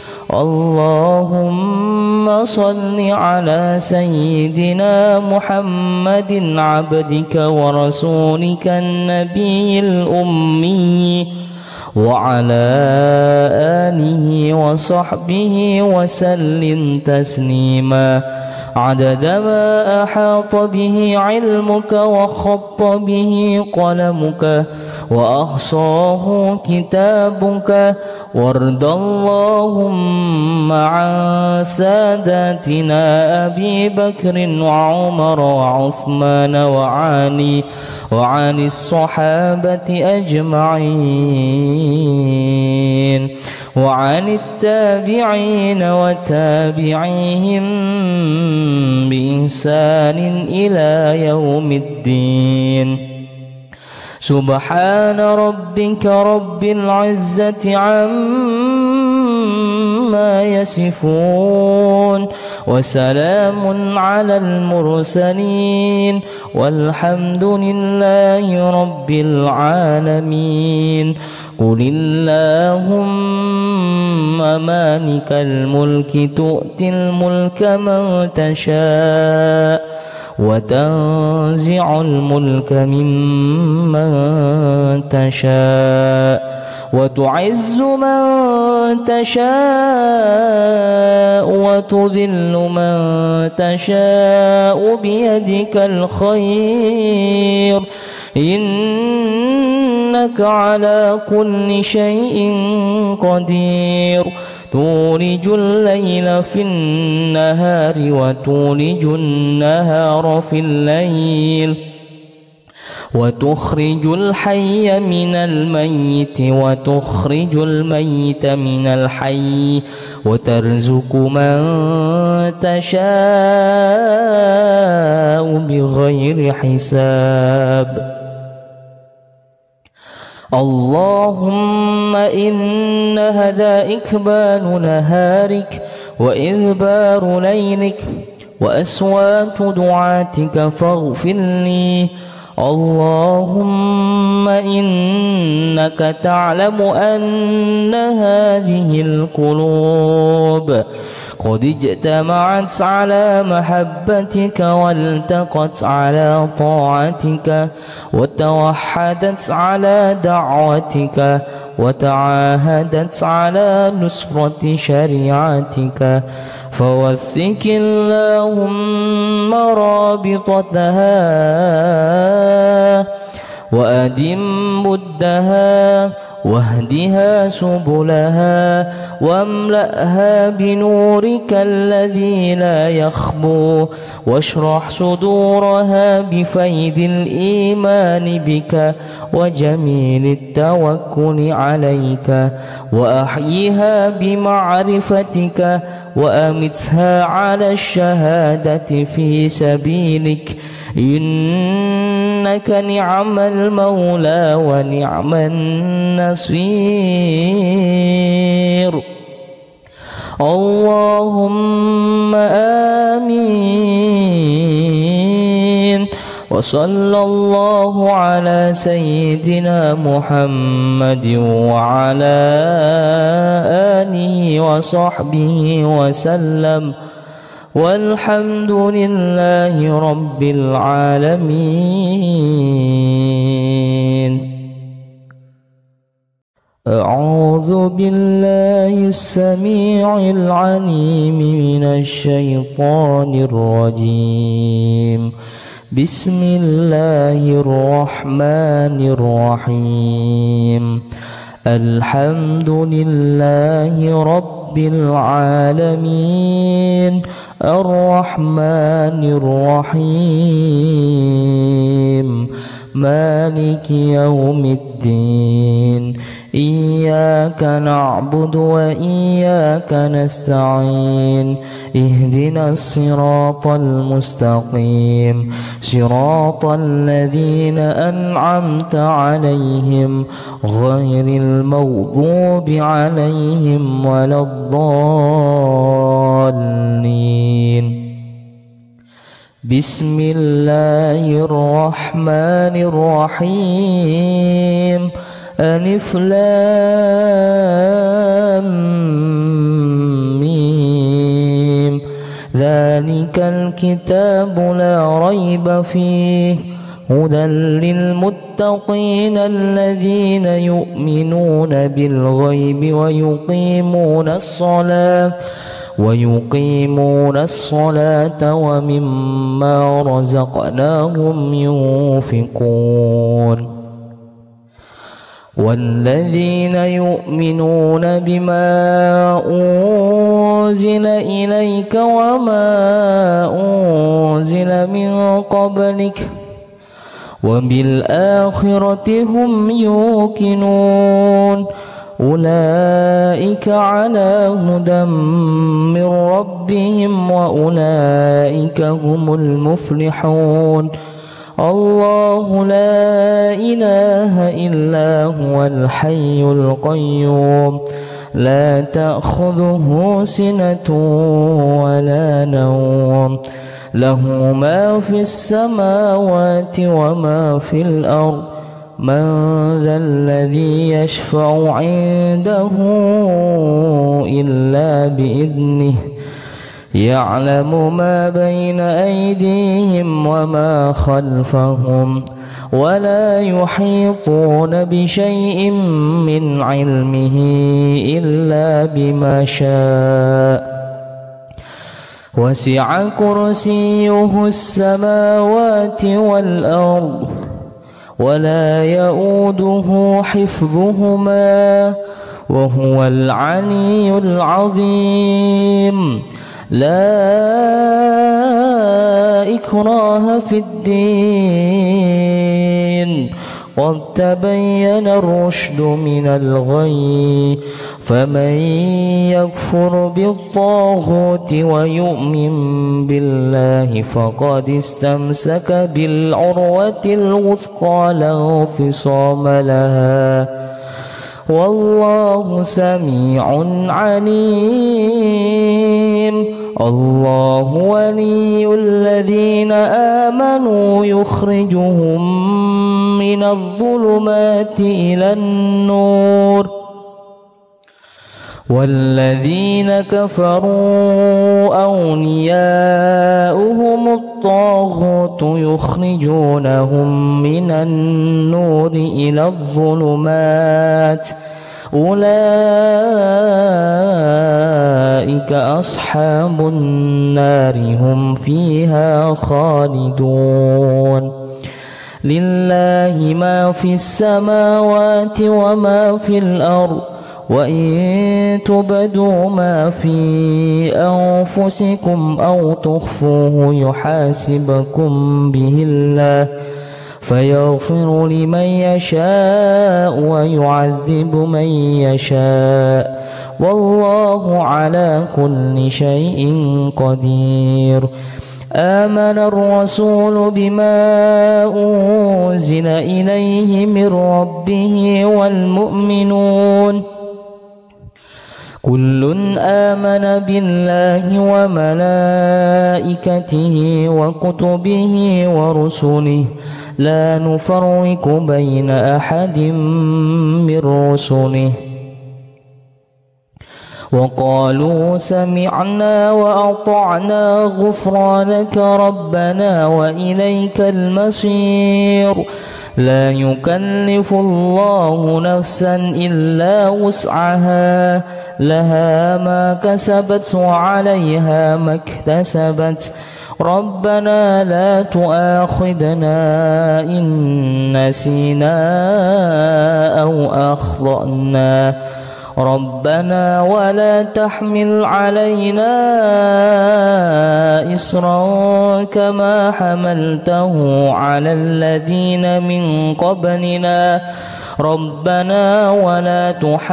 اللهم صل على سيدنا محمد عبدك ورسولك النبي الأمي وعلى آله وصحبه وسلم تسليما عدد ما أحاط به علمك وخط به قلمك وأحصاه كتابك. وارض اللهم عن ساداتنا أبي بكر وعمر وعثمان وعلي وعن الصحابة أجمعين وعن التابعين وتابعيهم بإحسان إلى يوم الدين. سبحان ربك رب العزة عما يصفون وسلام على المرسلين والحمد لله رب العالمين. قل اللهم مالك الملك تؤتي الملك من تشاء وتنزع الملك ممن تشاء وتعز من تشاء وتذل من تشاء بيدك الخير إنك على كل شيء قدير. تولج الليل في النهار وتولج النهار في الليل وتخرج الحي من الميت وتخرج الميت من الحي وترزق من تشاء بغير حساب. اللهم إن هذا إكبال نهارك وإذبار ليلك وأصوات دعاتك فاغفر لي. اللهم إنك تعلم أن هذه القلوب قد اجتمعت على محبتك والتقت على طاعتك وتوحدت على دعوتك وتعاهدت على نصرة شريعتك فوثق اللهم رابطتها وأدم بدها واهدها سبلها واملأها بنورك الذي لا يخبو واشرح صدورها بفيض الإيمان بك وجميل التوكل عليك وأحيها بمعرفتك وأمتها على الشهادة في سبيلك إنك نعم المولى ونعم النصير. اللهم آمين. وصلى الله على سيدنا محمد وعلى آله وصحبه وسلم والحمد لله رب العالمين. أعوذ بالله السميع العليم من الشيطان الرجيم. بسم الله الرحمن الرحيم. الحمد لله رب العالمين الرحمن الرحيم مالك يوم الدين إياك نعبد وإياك نستعين اهدنا الصراط المستقيم صراط الذين أنعمت عليهم غير المغضوب عليهم ولا الضالين. بسم الله الرحمن الرحيم ألف لام ميم ذلك الكتاب لا ريب فيه هدى للمتقين الذين يؤمنون بالغيب ويقيمون الصلاة ويقيمون الصلاة ومما رزقناهم ينفقون والذين يؤمنون بما أنزل إليك وما أنزل من قبلك وبالآخرة هم يوقنون أولئك على هدى من ربهم وأولئك هم المفلحون. الله لا إله إلا هو الحي القيوم لا تأخذه سنة ولا نوم له ما في السماوات وما في الأرض من ذا الذي يشفع عنده إلا بإذنه يعلم ما بين أيديهم وما خلفهم ولا يحيطون بشيء من علمه إلا بما شاء وسع كرسيه السماوات والأرض ولا يؤوده حفظهما وهو العلي العظيم. لا إكراه في الدين قد تبين الرشد من الغي فمن يكفر بالطاغوت ويؤمن بالله فقد استمسك بالعروة الوثقى لا انفصام لها والله سميع عليم. الله ولي الذين آمنوا يخرجهم من الظلمات إلى النور والذين كفروا أولياؤهم الطاغوت يخرجونهم من النور إلى الظلمات أولئك أصحاب النار هم فيها خالدون. لله ما في السماوات وما في الأرض وإن تبدوا ما في أنفسكم أو تخفوه يحاسبكم به الله فيغفر لمن يشاء ويعذب من يشاء والله على كل شيء قدير. آمن الرسول بما أنزل إليه من ربه والمؤمنون كل آمن بالله وملائكته وكتبه ورسله لا نفرق بين أحد من رسله وقالوا سمعنا وأطعنا غفرانك ربنا وإليك المصير. لا يكلف الله نفسا إلا وسعها لها ما كسبت وعليها ما اكتسبت ربنا لا تؤاخذنا إن نسينا أو أخطأنا ربنا ولا تحمل علينا إصرا كما حملته على الذين من قبلنا ربنا ولا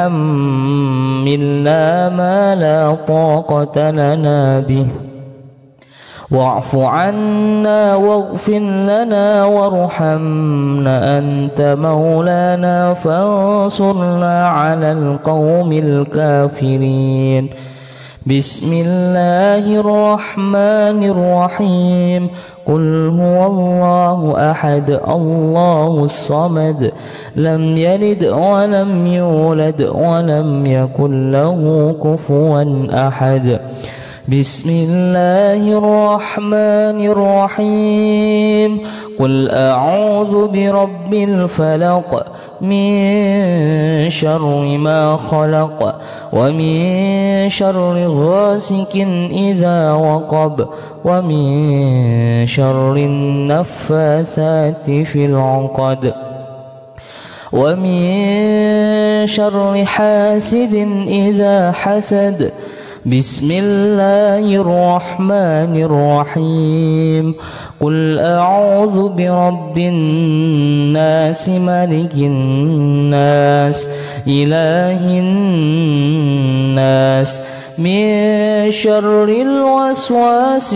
تحملنا ما لا طاقة لنا به واعف عنا واغفر لنا وارحمنا أنت مولانا فانصرنا على القوم الكافرين. بسم الله الرحمن الرحيم. قل هو الله أحد الله الصمد لم يلد ولم يولد ولم يكن له كفوا أحد. بسم الله الرحمن الرحيم. قل أعوذ برب الفلق من شر ما خلق ومن شر غاسق إذا وقب ومن شر النفاثات في العقد ومن شر حاسد إذا حسد. بسم الله الرحمن الرحيم. قل أعوذ برب الناس ملك الناس إله الناس من شر الوسواس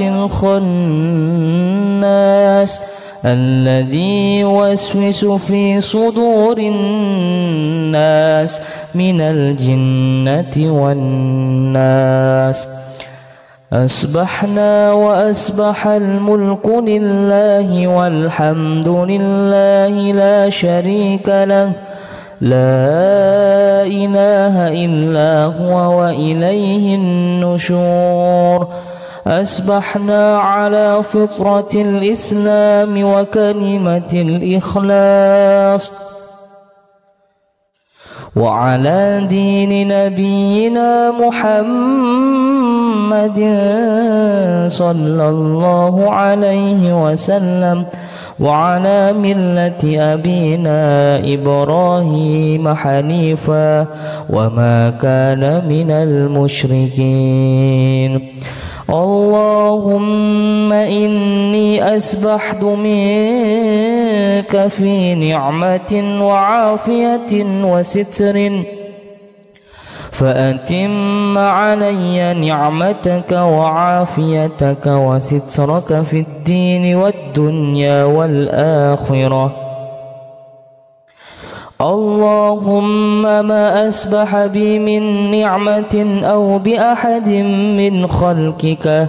الخناس الذي يوسوس في صدور الناس من الجنة والناس. أصبحنا وأصبح الملك لله والحمد لله لا شريك له لا إله إلا هو وإليه النشور. أصبحنا على فطرة الإسلام وكلمة الإخلاص وعلى دين نبينا محمد صلى الله عليه وسلم وعلى ملة أبينا إبراهيم حنيفا وما كان من المشركين. اللهم إني أسبحت منك في نعمة وعافية وستر فأتم علي نعمتك وعافيتك وسترك في الدين والدنيا والآخرة. اللهم ما أسبح بي من نعمة أو بأحد من خلقك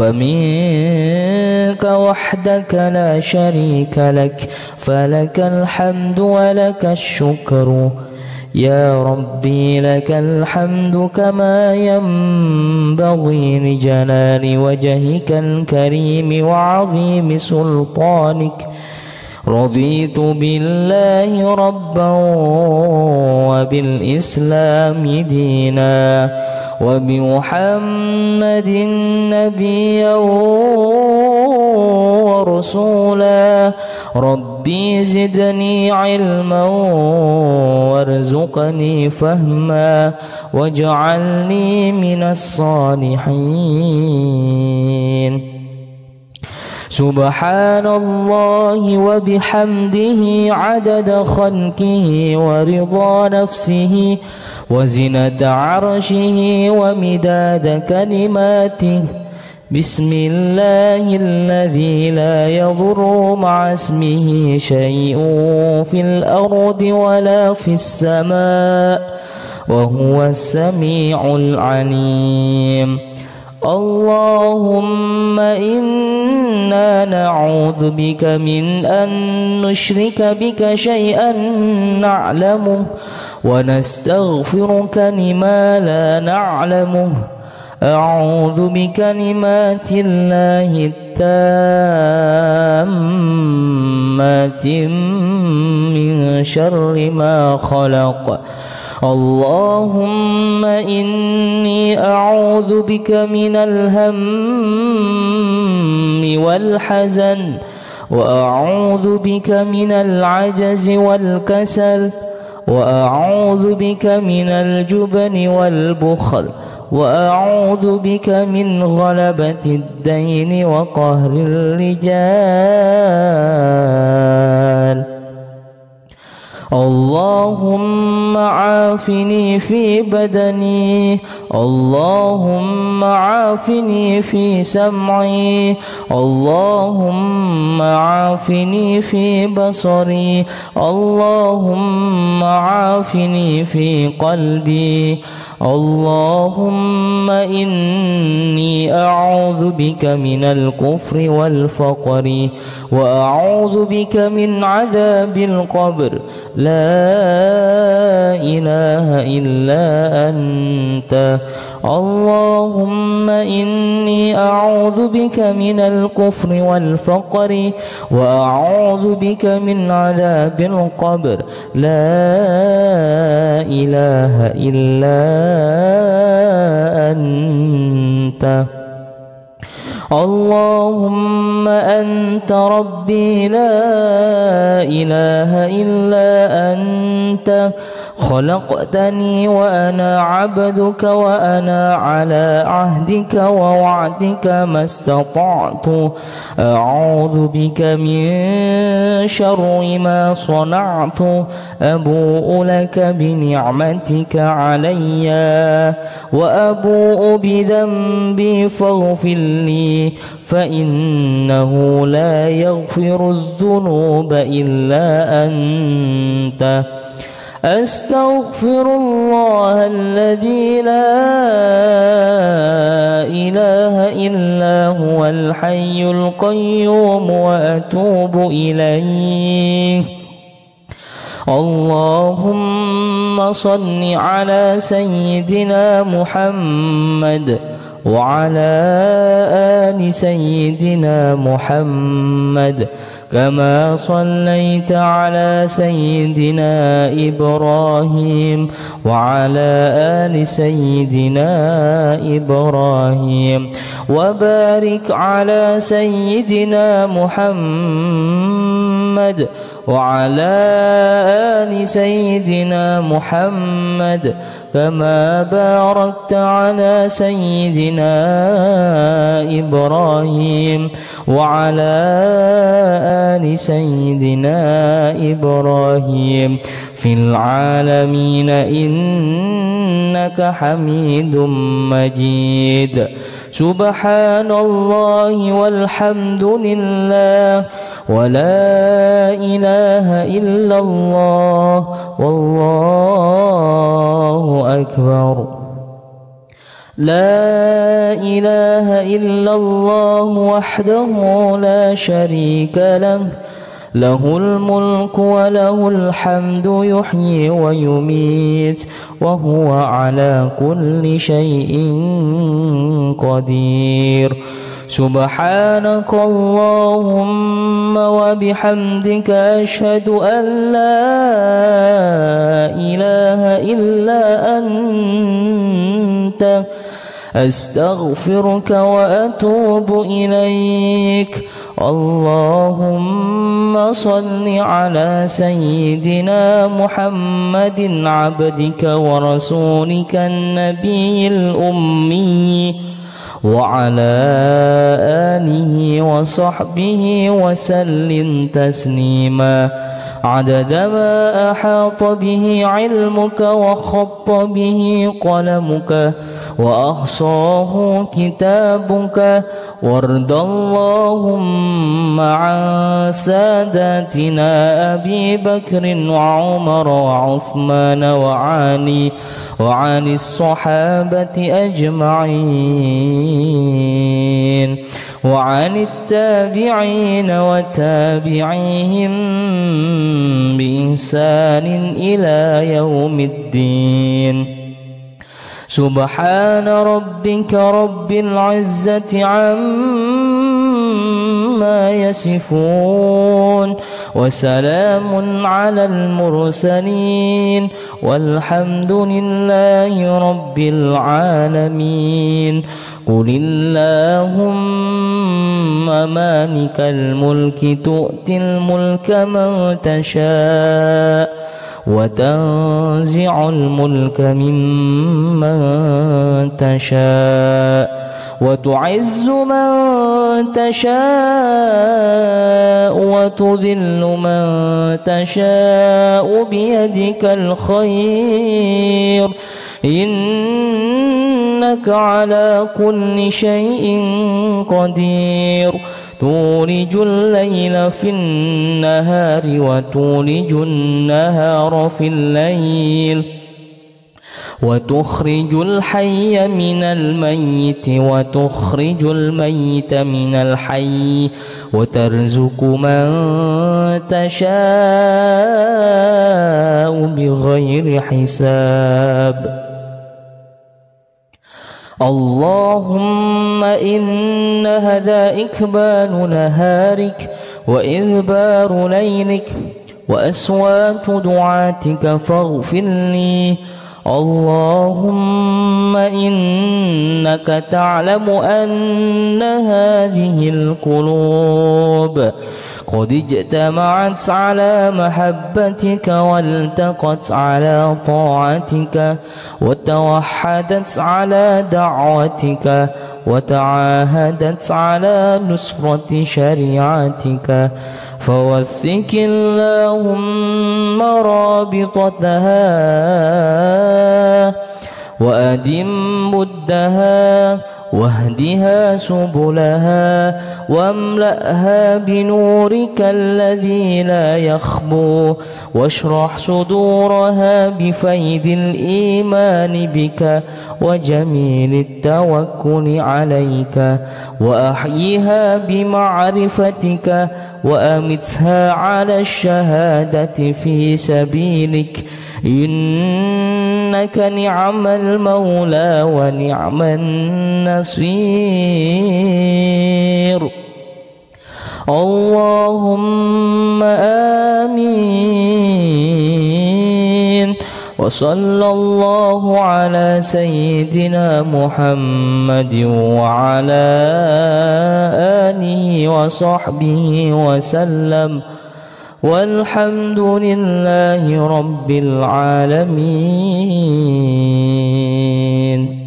فمنك وحدك لا شريك لك فلك الحمد ولك الشكر. يا ربي لك الحمد كما ينبغي لجلال وجهك الكريم وعظيم سلطانك. رضيت بالله ربا وبالإسلام دينا وبمحمد نبيا ورسولا. ربي زدني علما وارزقني فهما واجعلني من الصالحين. سبحان الله وبحمده عدد خلقه ورضا نفسه وزنة عرشه ومداد كلماته. بسم الله الذي لا يضر مع اسمه شيء في الأرض ولا في السماء وهو السميع العليم. اللهم إنا نعوذ بك من أن نشرك بك شيئا نعلمه ونستغفرك لما لا نعلمه. أعوذ بكلمات الله التامات من شر ما خلق. اللهم إني أعوذ بك من الهم والحزن وأعوذ بك من العجز والكسل. وأعوذ بك من الجبن والبخل وأعوذ بك من غلبة الدين وقهر الرجال. اللهم عافني في بدني، اللهم عافني في سمعي، اللهم عافني في بصري، اللهم عافني في قلبي. اللهم إني أعوذ بك من الكفر والفقر وأعوذ بك من عذاب القبر. لا إله إلا أنت. اللهم إني أعوذ بك من الكفر والفقر وأعوذ بك من عذاب القبر. لا إله إلا أنت. اللهم أنت ربي لا إله إلا أنت. خلقتني وأنا عبدك وأنا على عهدك ووعدك ما استطعت. أعوذ بك من شر ما صنعت. أبوء لك بنعمتك علي وأبوء بذنبي فاغفر لي، فإنه لا يغفر الذنوب إلا أنت. أستغفر الله الذي لا إله إلا هو الحي القيوم وأتوب إليه. اللهم صل على سيدنا محمد وعلى آل سيدنا محمد كما صليت على سيدنا إبراهيم وعلى آل سيدنا إبراهيم، وبارك على سيدنا محمد وعلى آل سيدنا محمد كما باركت على سيدنا إبراهيم وعلى آل سيدنا إبراهيم في العالمين إنك حميد مجيد. سبحان الله والحمد لله ولا إله إلا الله والله أكبر. لا إله إلا الله وحده لا شريك له، له الملك وله الحمد يحيي ويميت وهو على كل شيء قدير. سبحانك اللهم وبحمدك أشهد أن لا إله إلا أنت، أستغفرك وأتوب إليك. اللهم صل على سيدنا محمد عبدك ورسولك النبي الأمي وعلى آله وصحبه وسلم تسليما عدد ما أحاط به علمك وخط به قلمك وأحصاه كتابك. وارض اللهم عن ساداتنا أبي بكر وعمر وعثمان وعلي وعن الصحابة أجمعين وعن التابعين وتابعيهم بإحسان إلى يوم الدين. سبحان ربك رب العزة عما يصفون وسلام على المرسلين والحمد لله رب العالمين. قل اللهم مالك الملك تؤتي الملك من تشاء وتنزع الملك ممن تشاء وتعز من تشاء وتذل من تشاء بيدك الخير إنك على كل شيء قدير تولج الليل في النهار وتولج النهار في الليل وتخرج الحي من الميت وتخرج الميت من الحي وترزق من تشاء بغير حساب اللهم إن هذا إكبال نهارك وإذبار ليلك وأصوات دعاتك فاغفر لي اللهم إنك تعلم أن هذه القلوب قد اجتمعت على محبتك والتقت على طاعتك وتوحدت على دعوتك وتعاهدت على نصرة شريعتك فوثق اللهم رابطتها وأدم بدها واهدها سبلها واملأها بنورك الذي لا يخبو واشرح صدورها بفيض الإيمان بك وجميل التوكل عليك وأحيها بمعرفتك وأمتها على الشهادة في سبيلك إنك نعم المولى ونعم النصير اللهم آمين وصلى الله على سيدنا محمد وعلى آله وصحبه وسلم والحمد لله رب العالمين.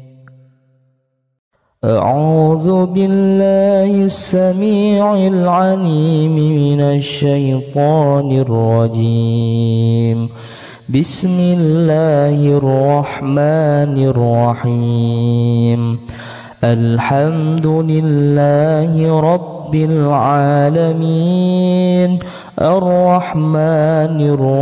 أعوذ بالله السميع العليم من الشيطان الرجيم. بسم الله الرحمن الرحيم. الحمد لله رب العالمين الرحمن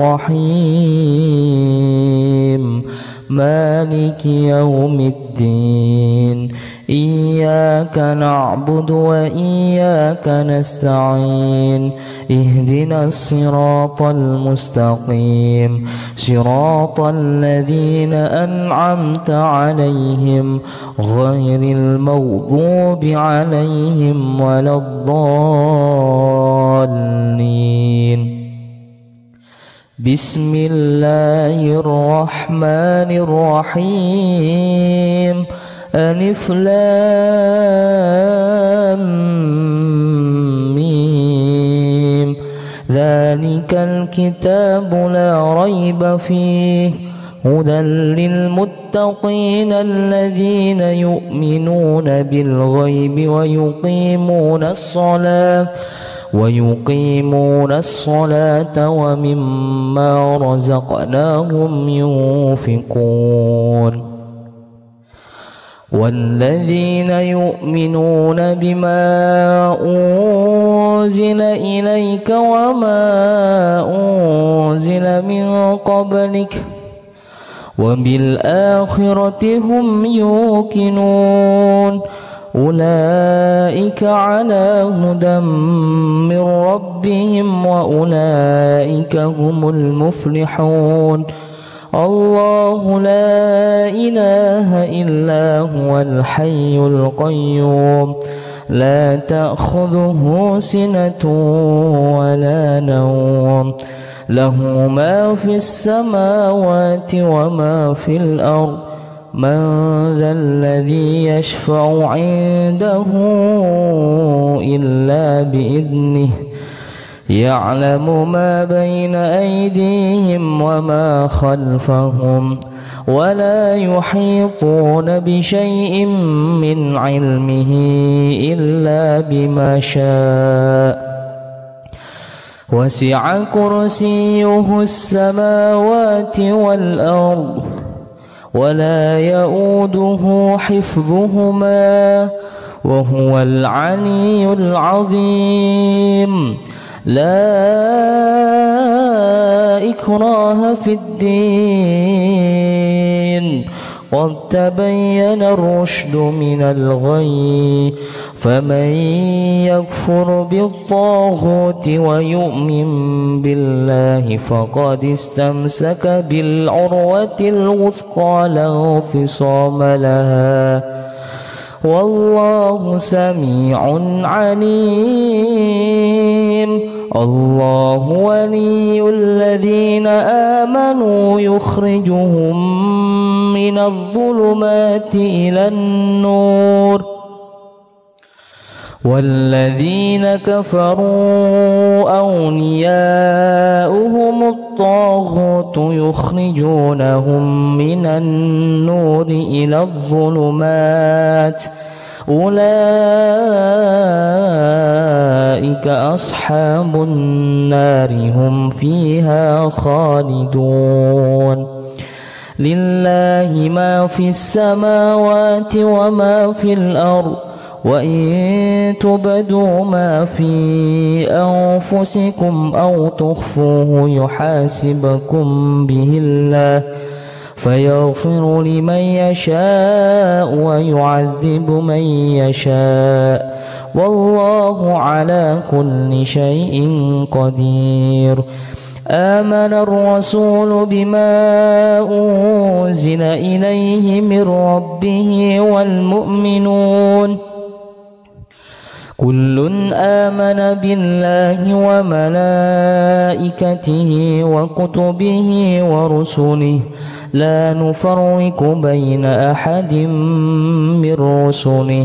الرحيم مالك يوم الدين إياك نعبد وإياك نستعين اهدنا الصراط المستقيم صراط الذين أنعمت عليهم غير المغضوب عليهم ولا الضالين. بسم الله الرحمن الرحيم. ألف لام ميم ذلك الكتاب لا ريب فيه هدى للمتقين الذين يؤمنون بالغيب ويقيمون الصلاة ويقيمون الصلاة ومما رزقناهم ينفقون والذين يؤمنون بما أنزل إليك وما أنزل من قبلك وبالآخرة هم يوقنون أولئك على هدى من ربهم وأولئك هم المفلحون. الله لا إله إلا هو الحي القيوم لا تأخذه سنة ولا نوم له ما في السماوات وما في الأرض من ذا الذي يشفع عنده إلا بإذنه يعلم ما بين أيديهم وما خلفهم ولا يحيطون بشيء من علمه إلا بما شاء وسع كرسيه السماوات والأرض ولا يؤوده حفظهما وهو العلي العظيم. لا إكراه في الدين قد تبين الرشد من الغي فمن يكفر بالطاغوت ويؤمن بالله فقد استمسك بالعروة الوثقى لا انفصام لها والله سميع عليم. الله ولي الذين آمنوا يخرجهم من الظلمات إلى النور والذين كفروا أولياؤهم الطاغوت يخرجونهم من النور إلى الظلمات أولئك أصحاب النار هم فيها خالدون. لله ما في السماوات وما في الأرض وإن تبدوا ما في أنفسكم أو تخفوه يحاسبكم به الله فيغفر لمن يشاء ويعذب من يشاء والله على كل شيء قدير. آمن الرسول بما أنزل إليه من ربه والمؤمنون كل آمن بالله وملائكته وكتبه ورسله لا نفرق بين أحد من رسله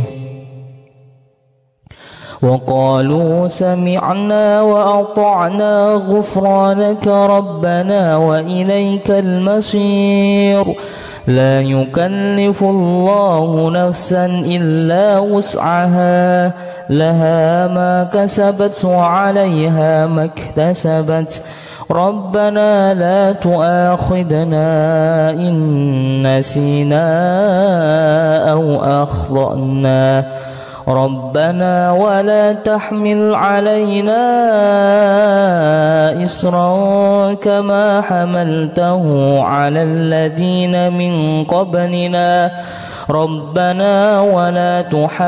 وقالوا سمعنا وأطعنا غفرانك ربنا وإليك المصير. لا يكلف الله نفسا إلا وسعها لها ما كسبت وعليها ما اكتسبت ربنا لا تؤاخذنا إن نسينا أو أخطأنا ربنا ولا تحمل علينا إصرا كما حملته على الذين من قبلنا ربنا ولا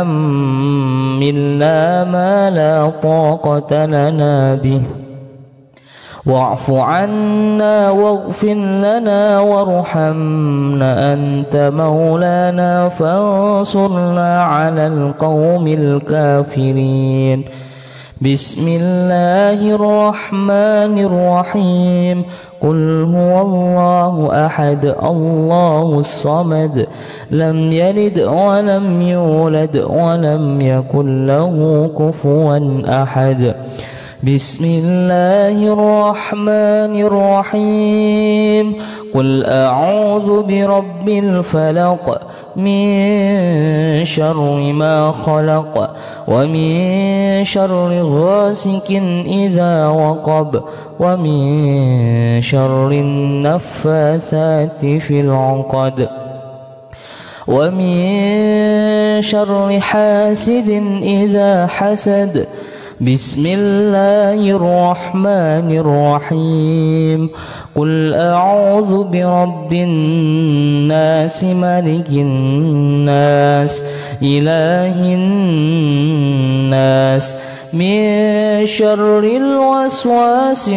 تحملنا ما لا طاقة لنا به واعف عنا واغفر لنا وارحمنا أنت مولانا فانصرنا على القوم الكافرين. بسم الله الرحمن الرحيم. قل هو الله أحد الله الصمد لم يلد ولم يولد ولم يكن له كفوا أحد. بسم الله الرحمن الرحيم. قل أعوذ برب الفلق من شر ما خلق ومن شر غاسق إذا وقب ومن شر النفاثات في العقد ومن شر حاسد إذا حسد. بسم الله الرحمن الرحيم. قل أعوذ برب الناس ملك الناس إله الناس من شر الوسواس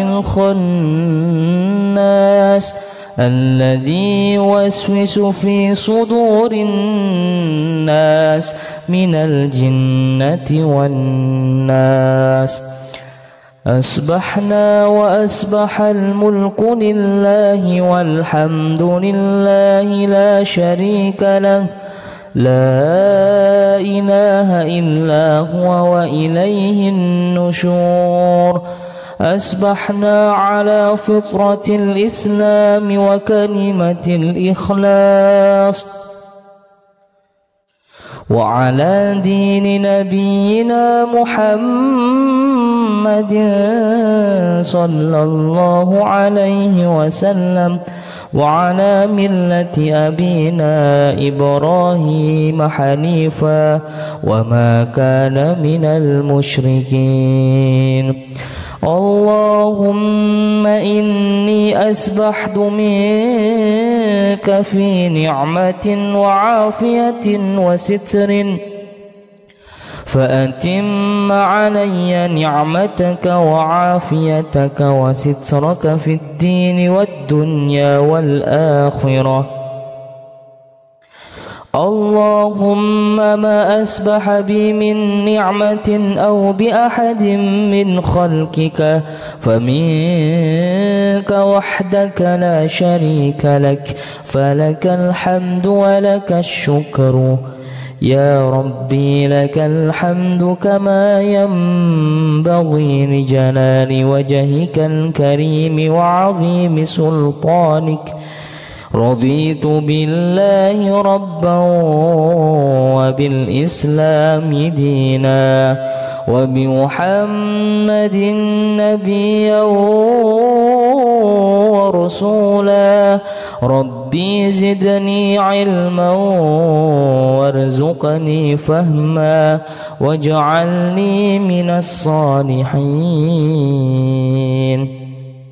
الخناس الذي يوسوس في صدور الناس من الجنة والناس. أصبحنا وأصبح الملك لله والحمد لله لا شريك له لا إله إلا هو وإليه النشور. أصبحنا على فطرة الإسلام وكلمة الإخلاص وعلى دين نبينا محمد صلى الله عليه وسلم وعلى ملة أبينا إبراهيم حنيفا وما كان من المشركين. اللهم إني أسبحت منك في نعمة وعافية وستر فأتم علي نعمتك وعافيتك وسترك في الدين والدنيا والآخرة. اللهم ما أسبح بي من نعمة أو بأحد من خلقك فمنك وحدك لا شريك لك، فلك الحمد ولك الشكر. يا ربي لك الحمد كما ينبغي لجلال وجهك الكريم وعظيم سلطانك. رضيت بالله ربا وبالإسلام دينا وبمحمد نبيا ورسولا. ربي زدني علما وارزقني فهما واجعلني من الصالحين.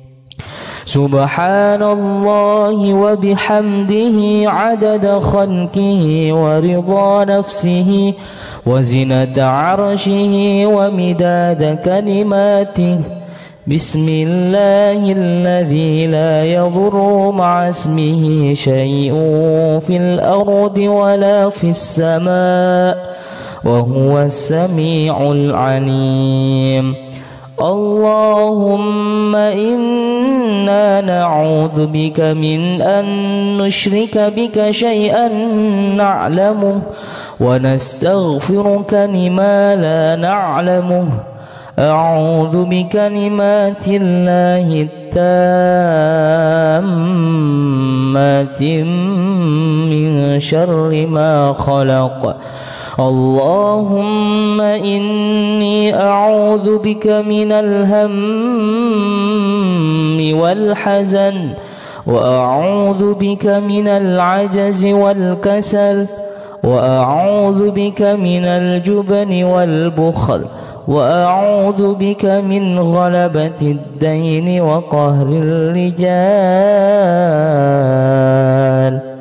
سبحان الله وبحمده عدد خلقه ورضا نفسه وزنة عرشه ومداد كلماته. بسم الله الذي لا يضر مع اسمه شيء في الأرض ولا في السماء وهو السميع العليم. اللهم إنا نعوذ بك من أن نشرك بك شيئا نعلمه ونستغفرك لما لا نعلمه. أعوذ بكلمات الله التامات من شر ما خلق. اللهم إني أعوذ بك من الهم والحزن وأعوذ بك من العجز والكسل وأعوذ بك من الجبن والبخل وأعوذ بك من غلبة الدين وقهر الرجال.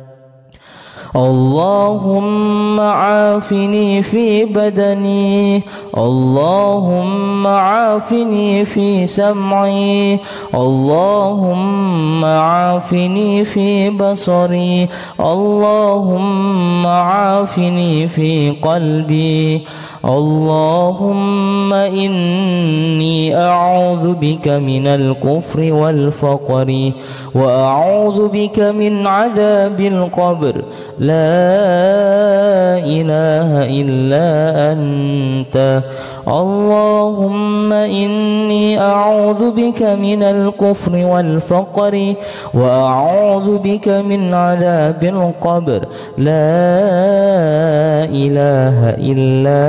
اللهم عافني في بدني، اللهم عافني في سمعي، اللهم عافني في بصري، اللهم عافني في قلبي. اللهم إني أعوذ بك من الكفر والفقر وأعوذ بك من عذاب القبر. لا إله إلا أنت. اللهم إني أعوذ بك من الكفر والفقر وأعوذ بك من عذاب القبر. لا إله إلا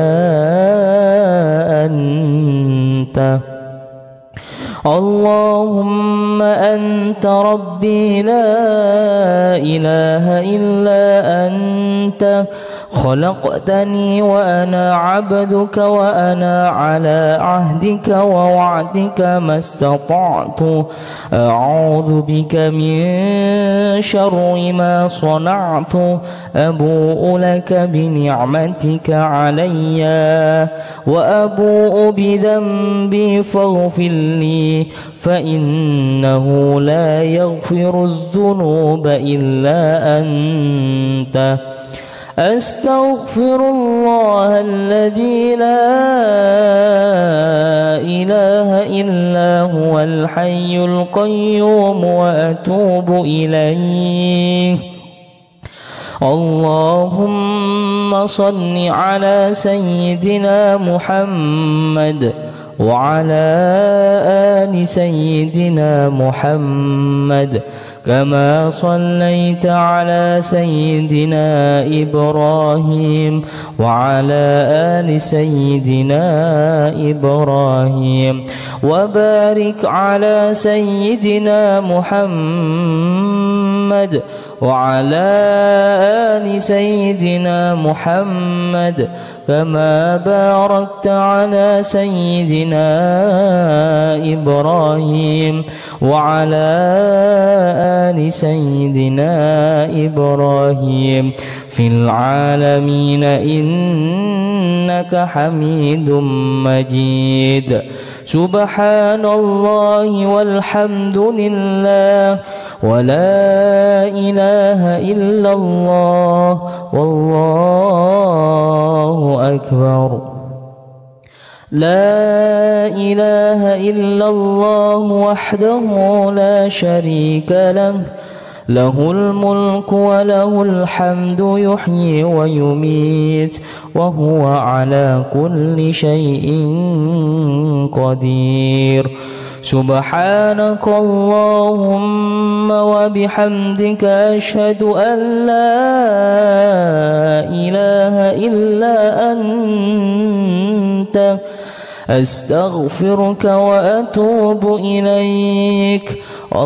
أنت. اللهم أنت ربي لا إله إلا أنت. خلقتني وأنا عبدك وأنا على عهدك ووعدك ما استطعت. أعوذ بك من شر ما صنعت. أبوء لك بنعمتك علي وأبوء بذنبي فاغفر لي فإنه لا يغفر الذنوب إلا أنت. أستغفر الله الذي لا إله إلا هو الحي القيوم وأتوب إليه. اللهم صل على سيدنا محمد وعلى آل سيدنا محمد كما صليت على سيدنا إبراهيم وعلى آل سيدنا إبراهيم وبارك على سيدنا محمد وعلى آل سيدنا محمد كما باركت على سيدنا إبراهيم وعلى آل سيدنا إبراهيم في العالمين إنك حميد مجيد. سبحان الله والحمد لله ولا إله إلا الله والله أكبر. لا إله إلا الله وحده لا شريك له له الملك وله الحمد يحيي ويميت وهو على كل شيء قدير. سبحانك اللهم وبحمدك أشهد أن لا إله إلا أنت أستغفرك وأتوب إليك.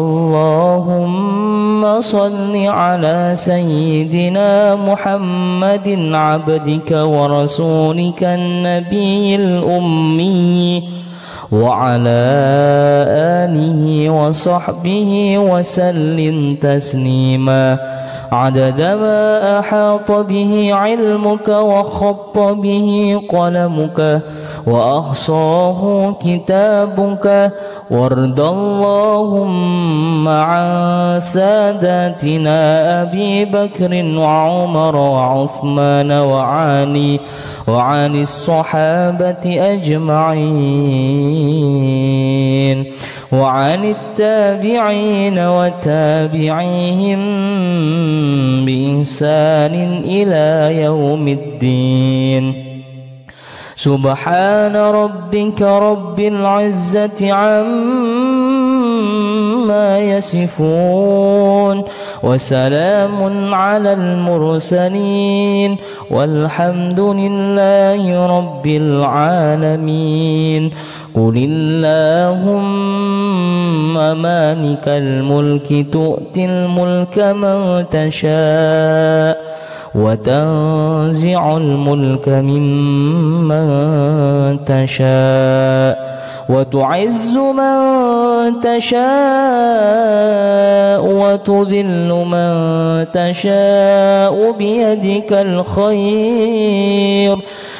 اللهم صل على سيدنا محمد عبدك ورسولك النبي الأمي وعلى آله وصحبه وسلم تسليما عدد ما أحاط به علمك وخط به قلمك وأحصاه كتابك. وارض اللهم عن ساداتنا أبي بكر وعمر وعثمان وعلي وعن الصحابة أجمعين وعن التابعين وتابعيهم بإحسان إلى يوم الدين. سبحان ربك رب العزة عما يصفون وسلام على المرسلين والحمد لله رب العالمين. قل اللهم مالك الملك تؤتي الملك من تشاء وتنزع الملك ممن تشاء وتعز من تشاء وتذل من تشاء بيدك الخير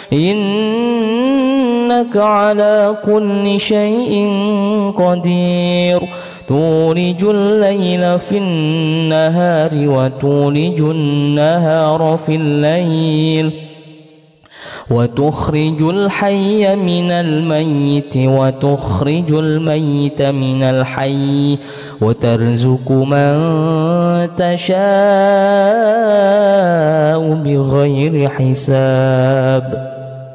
إنك على كل شيء قدير. تولج الليل في النهار وتولج النهار في الليل وتخرج الحي من الميت وتخرج الميت من الحي وترزق من تشاء بغير حساب.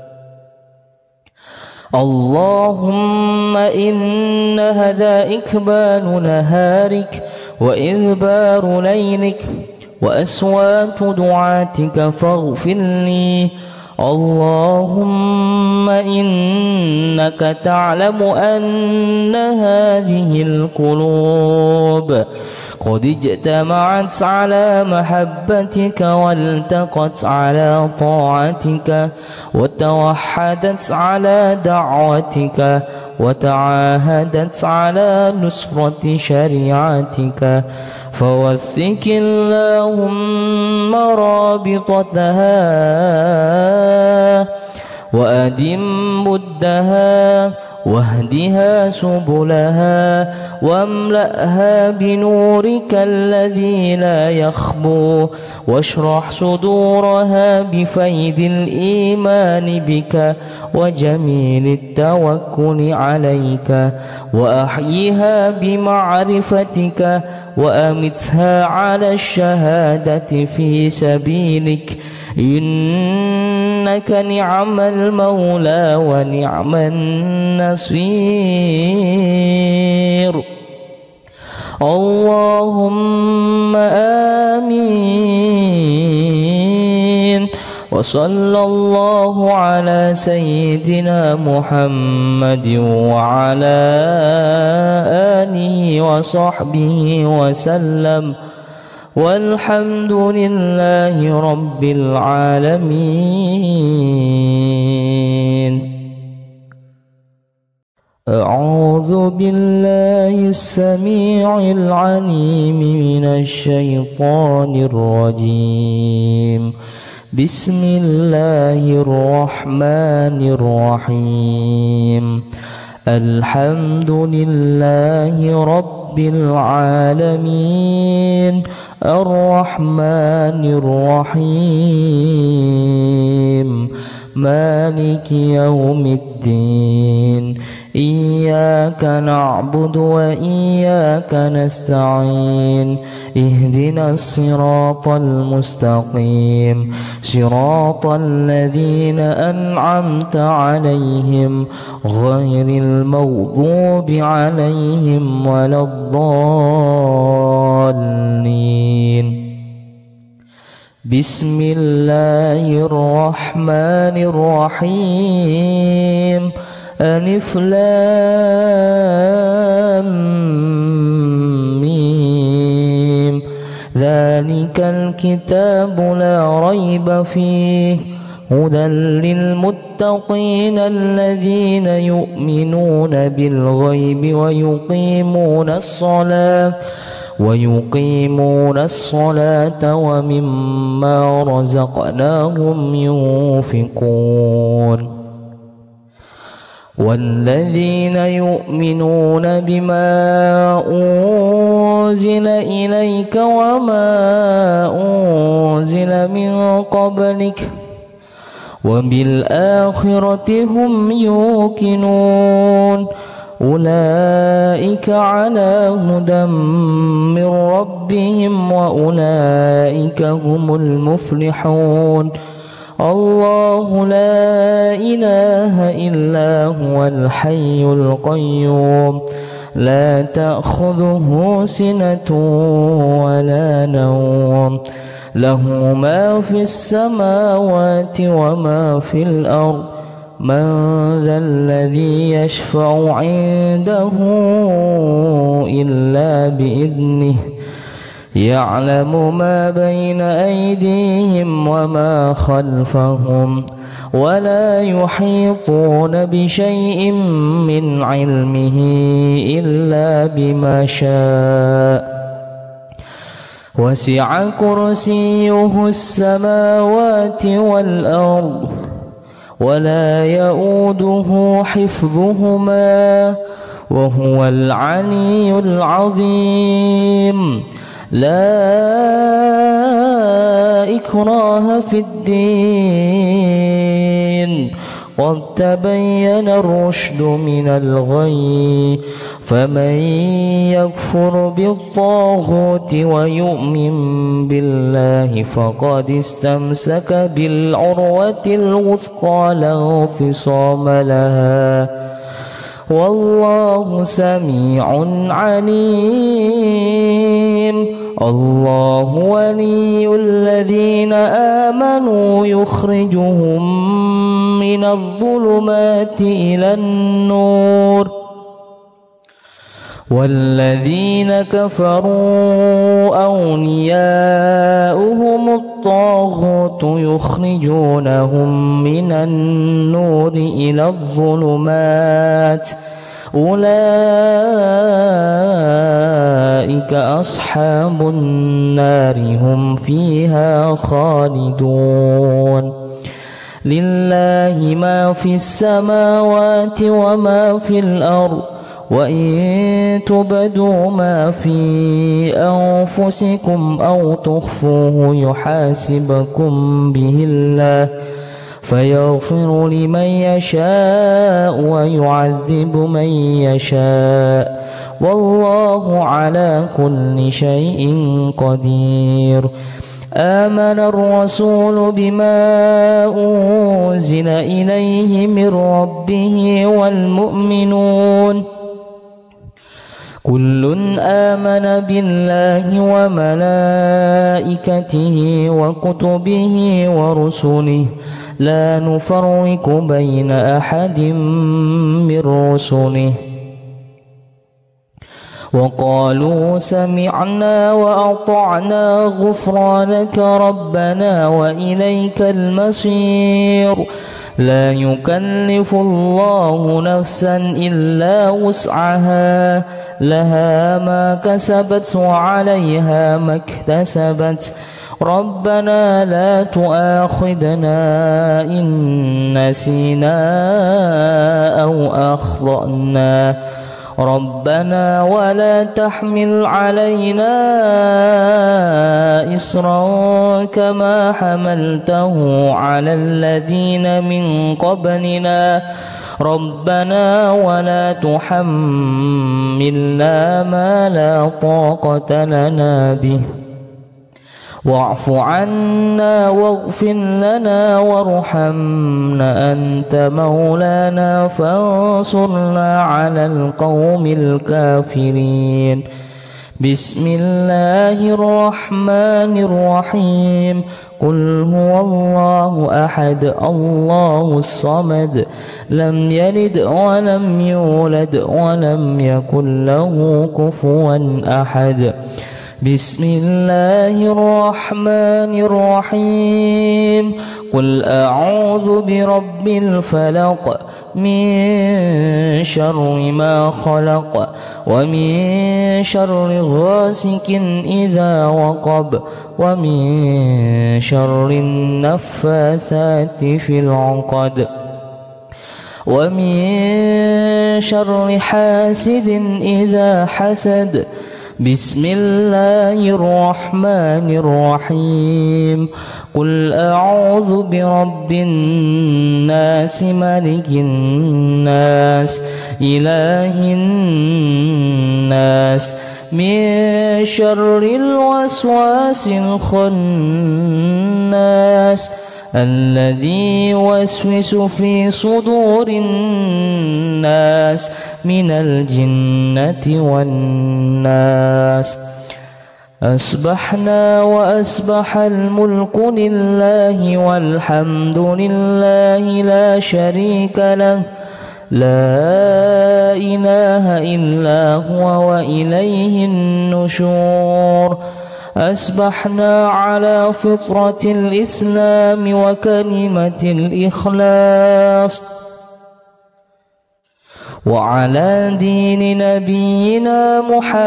اللهم إن هذا إكبال نهارك وإذبار ليلك وأصوات دعاتك فاغفر لي. اللهم إنك تعلم أن هذه القلوب قد اجتمعت على محبتك والتقت على طاعتك وتوحدت على دعوتك وتعاهدت على نصرة شريعتك فوثق اللهم رابطتها وأدم بدها واهدها سبلها واملأها بنورك الذي لا يخبو واشرح صدورها بفيض الإيمان بك وجميل التوكل عليك وأحيها بمعرفتك وأمتها على الشهادة في سبيلك. إن إنك نعم المولى ونعم النصير. اللهم آمين. وصلى الله على سيدنا محمد وعلى آله وصحبه وسلم، والحمد لله رب العالمين. أعوذ بالله السميع العليم من الشيطان الرجيم. بسم الله الرحمن الرحيم. الحمد لله رب العالمين الرحمن الرحيم مالك يوم الدين. إياك نعبد وإياك نستعين. اهدنا الصراط المستقيم، صراط الذين أنعمت عليهم غير المغضوب عليهم ولا الضالين. بسم الله الرحمن الرحيم. ألف لام ميم. ذلك الكتاب لا ريب فيه هدى للمتقين الذين يؤمنون بالغيب ويقيمون الصلاة ويقيمون الصلاة ومما رزقناهم ينفقون. والذين يؤمنون بما أنزل إليك وما أنزل من قبلك وبالآخرة هم يوقنون. أولئك على هدى من ربهم وأولئك هم المفلحون. الله لا إله إلا هو الحي القيوم لا تأخذه سنة ولا نوم، له ما في السماوات وما في الأرض. من ذا الذي يشفع عنده إلا بإذنه، يعلم ما بين أيديهم وما خلفهم، ولا يحيطون بشيء من علمه إلا بما شاء. وسع كرسيه السماوات والأرض ولا يؤوده حفظهما وهو العلي العظيم. لا إكراه في الدين قد تبين الرشد من الغي، فمن يكفر بالطاغوت ويؤمن بالله فقد استمسك بالعروة الوثقى لا انفصام لها، والله سميع عليم. الله ولي الذين آمنوا يخرجهم من الظلمات إلى النور، والذين كفروا أولياؤهم الطاغوت يخرجونهم من النور إلى الظلمات، أولئك أصحاب النار هم فيها خالدون. لله ما في السماوات وما في الأرض، وإن تبدوا ما في أنفسكم أو تخفوه يحاسبكم به الله فيغفر لمن يشاء ويعذب من يشاء، والله على كل شيء قدير. آمن الرسول بما أنزل إليه من ربه والمؤمنون كل آمن بالله وملائكته وكتبه ورسله لا نفرق بين أحد من رسله وقالوا سمعنا وأطعنا غفرانك ربنا وإليك المصير لا يكلف الله نفسا إلا وسعها لها ما كسبت وعليها ما اكتسبت ربنا لا تؤاخذنا إن نسينا أو أخطأنا ربنا ولا تحمل علينا إصرا كما حملته على الذين من قبلنا ربنا ولا تحملنا ما لا طاقة لنا به واعف عنا واغفر لنا وارحمنا أنت مولانا فانصرنا على القوم الكافرين بسم الله الرحمن الرحيم قل هو الله أحد الله الصمد لم يلد ولم يولد ولم يكن له كفوا أحد بسم الله الرحمن الرحيم قل أعوذ برب الفلق من شر ما خلق ومن شر غاسق إذا وقب ومن شر النفاثات في العقد ومن شر حاسد إذا حسد بسم الله الرحمن الرحيم قل أعوذ برب الناس ملك الناس إله الناس من شر الوسواس الخناس الذي يوسوس في صدور الناس من الجنة والناس أصبحنا وأصبح الملك لله والحمد لله لا شريك له لا إله إلا هو وإليه النشور أصبحنا على فطرة الإسلام وكلمة الإخلاص وعلى دين نبينا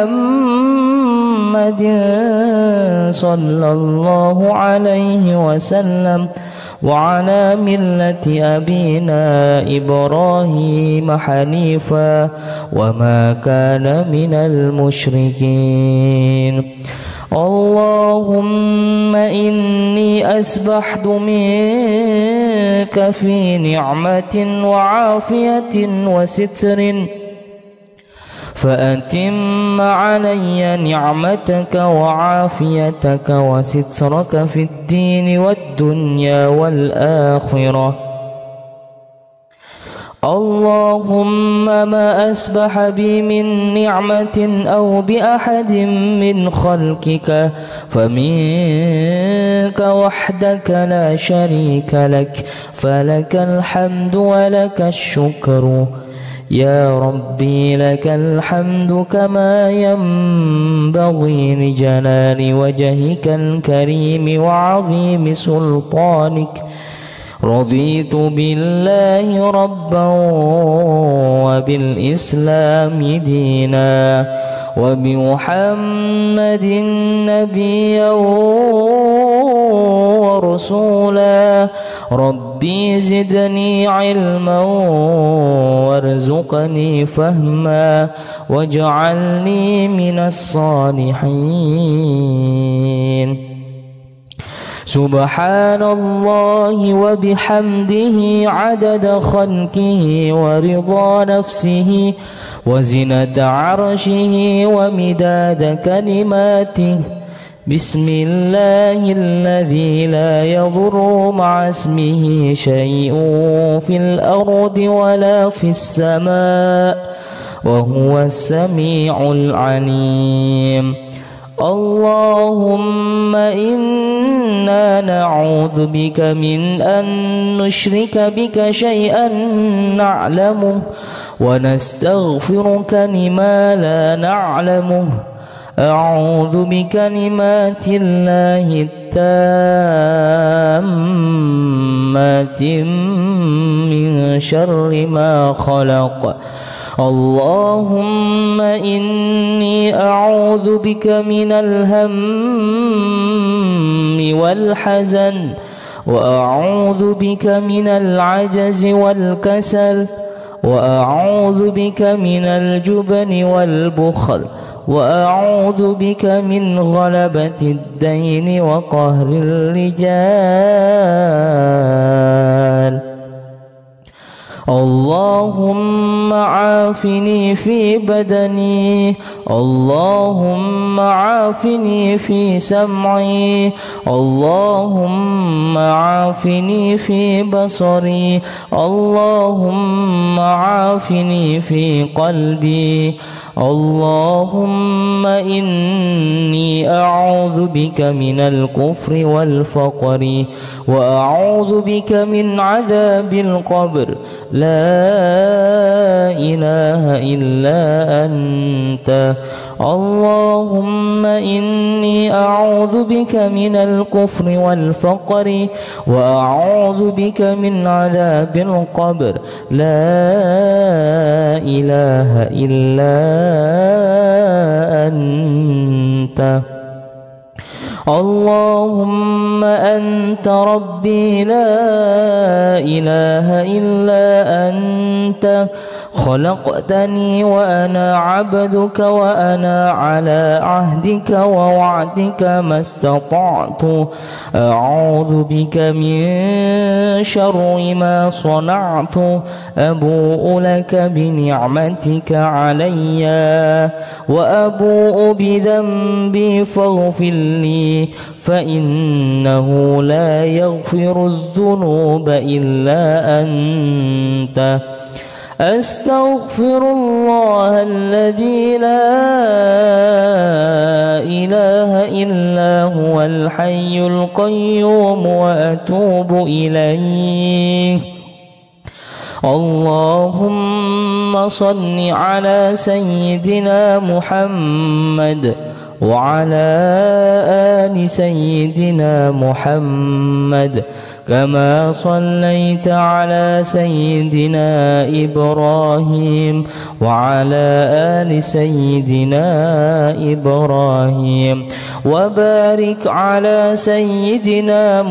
محمد صلى الله عليه وسلم وعلى ملة أبينا إبراهيم حنيفا وما كان من المشركين اللهم إني أسبحت منك في نعمة وعافية وستر فأتم علي نعمتك وعافيتك وسترك في الدين والدنيا والآخرة اللهم ما أسبح بي من نعمة أو بأحد من خلقك فمنك وحدك لا شريك لك فلك الحمد ولك الشكر يا ربي لك الحمد كما ينبغي لجلال وجهك الكريم وعظيم سلطانك رضيت بالله ربا وبالإسلام دينا وبمحمد نبيا ورسولا ربي زدني علما وارزقني فهما واجعلني من الصالحين سبحان الله وبحمده عدد خلقه ورضا نفسه وزنة عرشه ومداد كلماته بسم الله الذي لا يضر مع اسمه شيء في الأرض ولا في السماء وهو السميع العليم. اللهم إنا نعوذ بك من أن نشرك بك شيئا نعلمه ونستغفرك لما لا نعلمه. أعوذ بكلمات الله التامات من شر ما خلق. اللهم إني أعوذ بك من الهم والحزن، وأعوذ بك من العجز والكسل، وأعوذ بك من الجبن والبخل، وأعوذ بك من غلبة الدين وقهر الرجال. اللهم عافني في بدني، اللهم عافني في سمعي، اللهم عافني في بصري، اللهم عافني في قلبي. اللهم إني أعوذ بك من الكفر والفقر، وأعوذ بك من عذاب القبر. لا إله إلا أنت. اللهم إني أعوذ بك من الكفر والفقر، وأعوذ بك من عذاب القبر. لا إله إلا أنت. اللهم أنت ربي لا إله إلا أنت. خلقتني وأنا عبدك، وأنا على عهدك ووعدك ما استطعت. أعوذ بك من شر ما صنعت. أبوء لك بنعمتك علي وأبوء بذنبي فاغفر لي، فإنه لا يغفر الذنوب إلا أنت. أستغفر الله الذي لا إله إلا هو الحي القيوم وأتوب إليه. اللهم صل على سيدنا محمد وعلى آل سيدنا محمد، كما صليت على سيدنا إبراهيم وعلى آل سيدنا إبراهيم، وبارك على سيدنا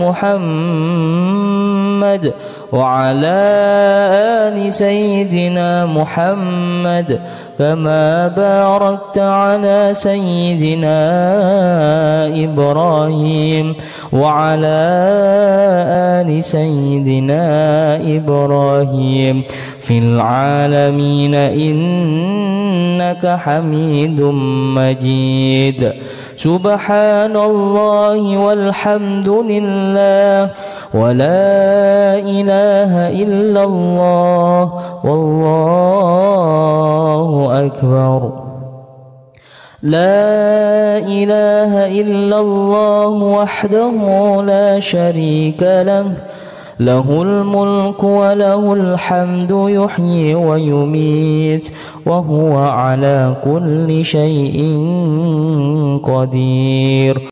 محمد وعلى آل سيدنا محمد، كما باركت على سيدنا إبراهيم وعلى آل سيدنا إبراهيم في العالمين إنك حميد مجيد. سبحان الله والحمد لله ولا إله إلا الله والله أكبر. لا إله إلا الله وحده لا شريك له، له الملك وله الحمد يحيي ويميت وهو على كل شيء قدير.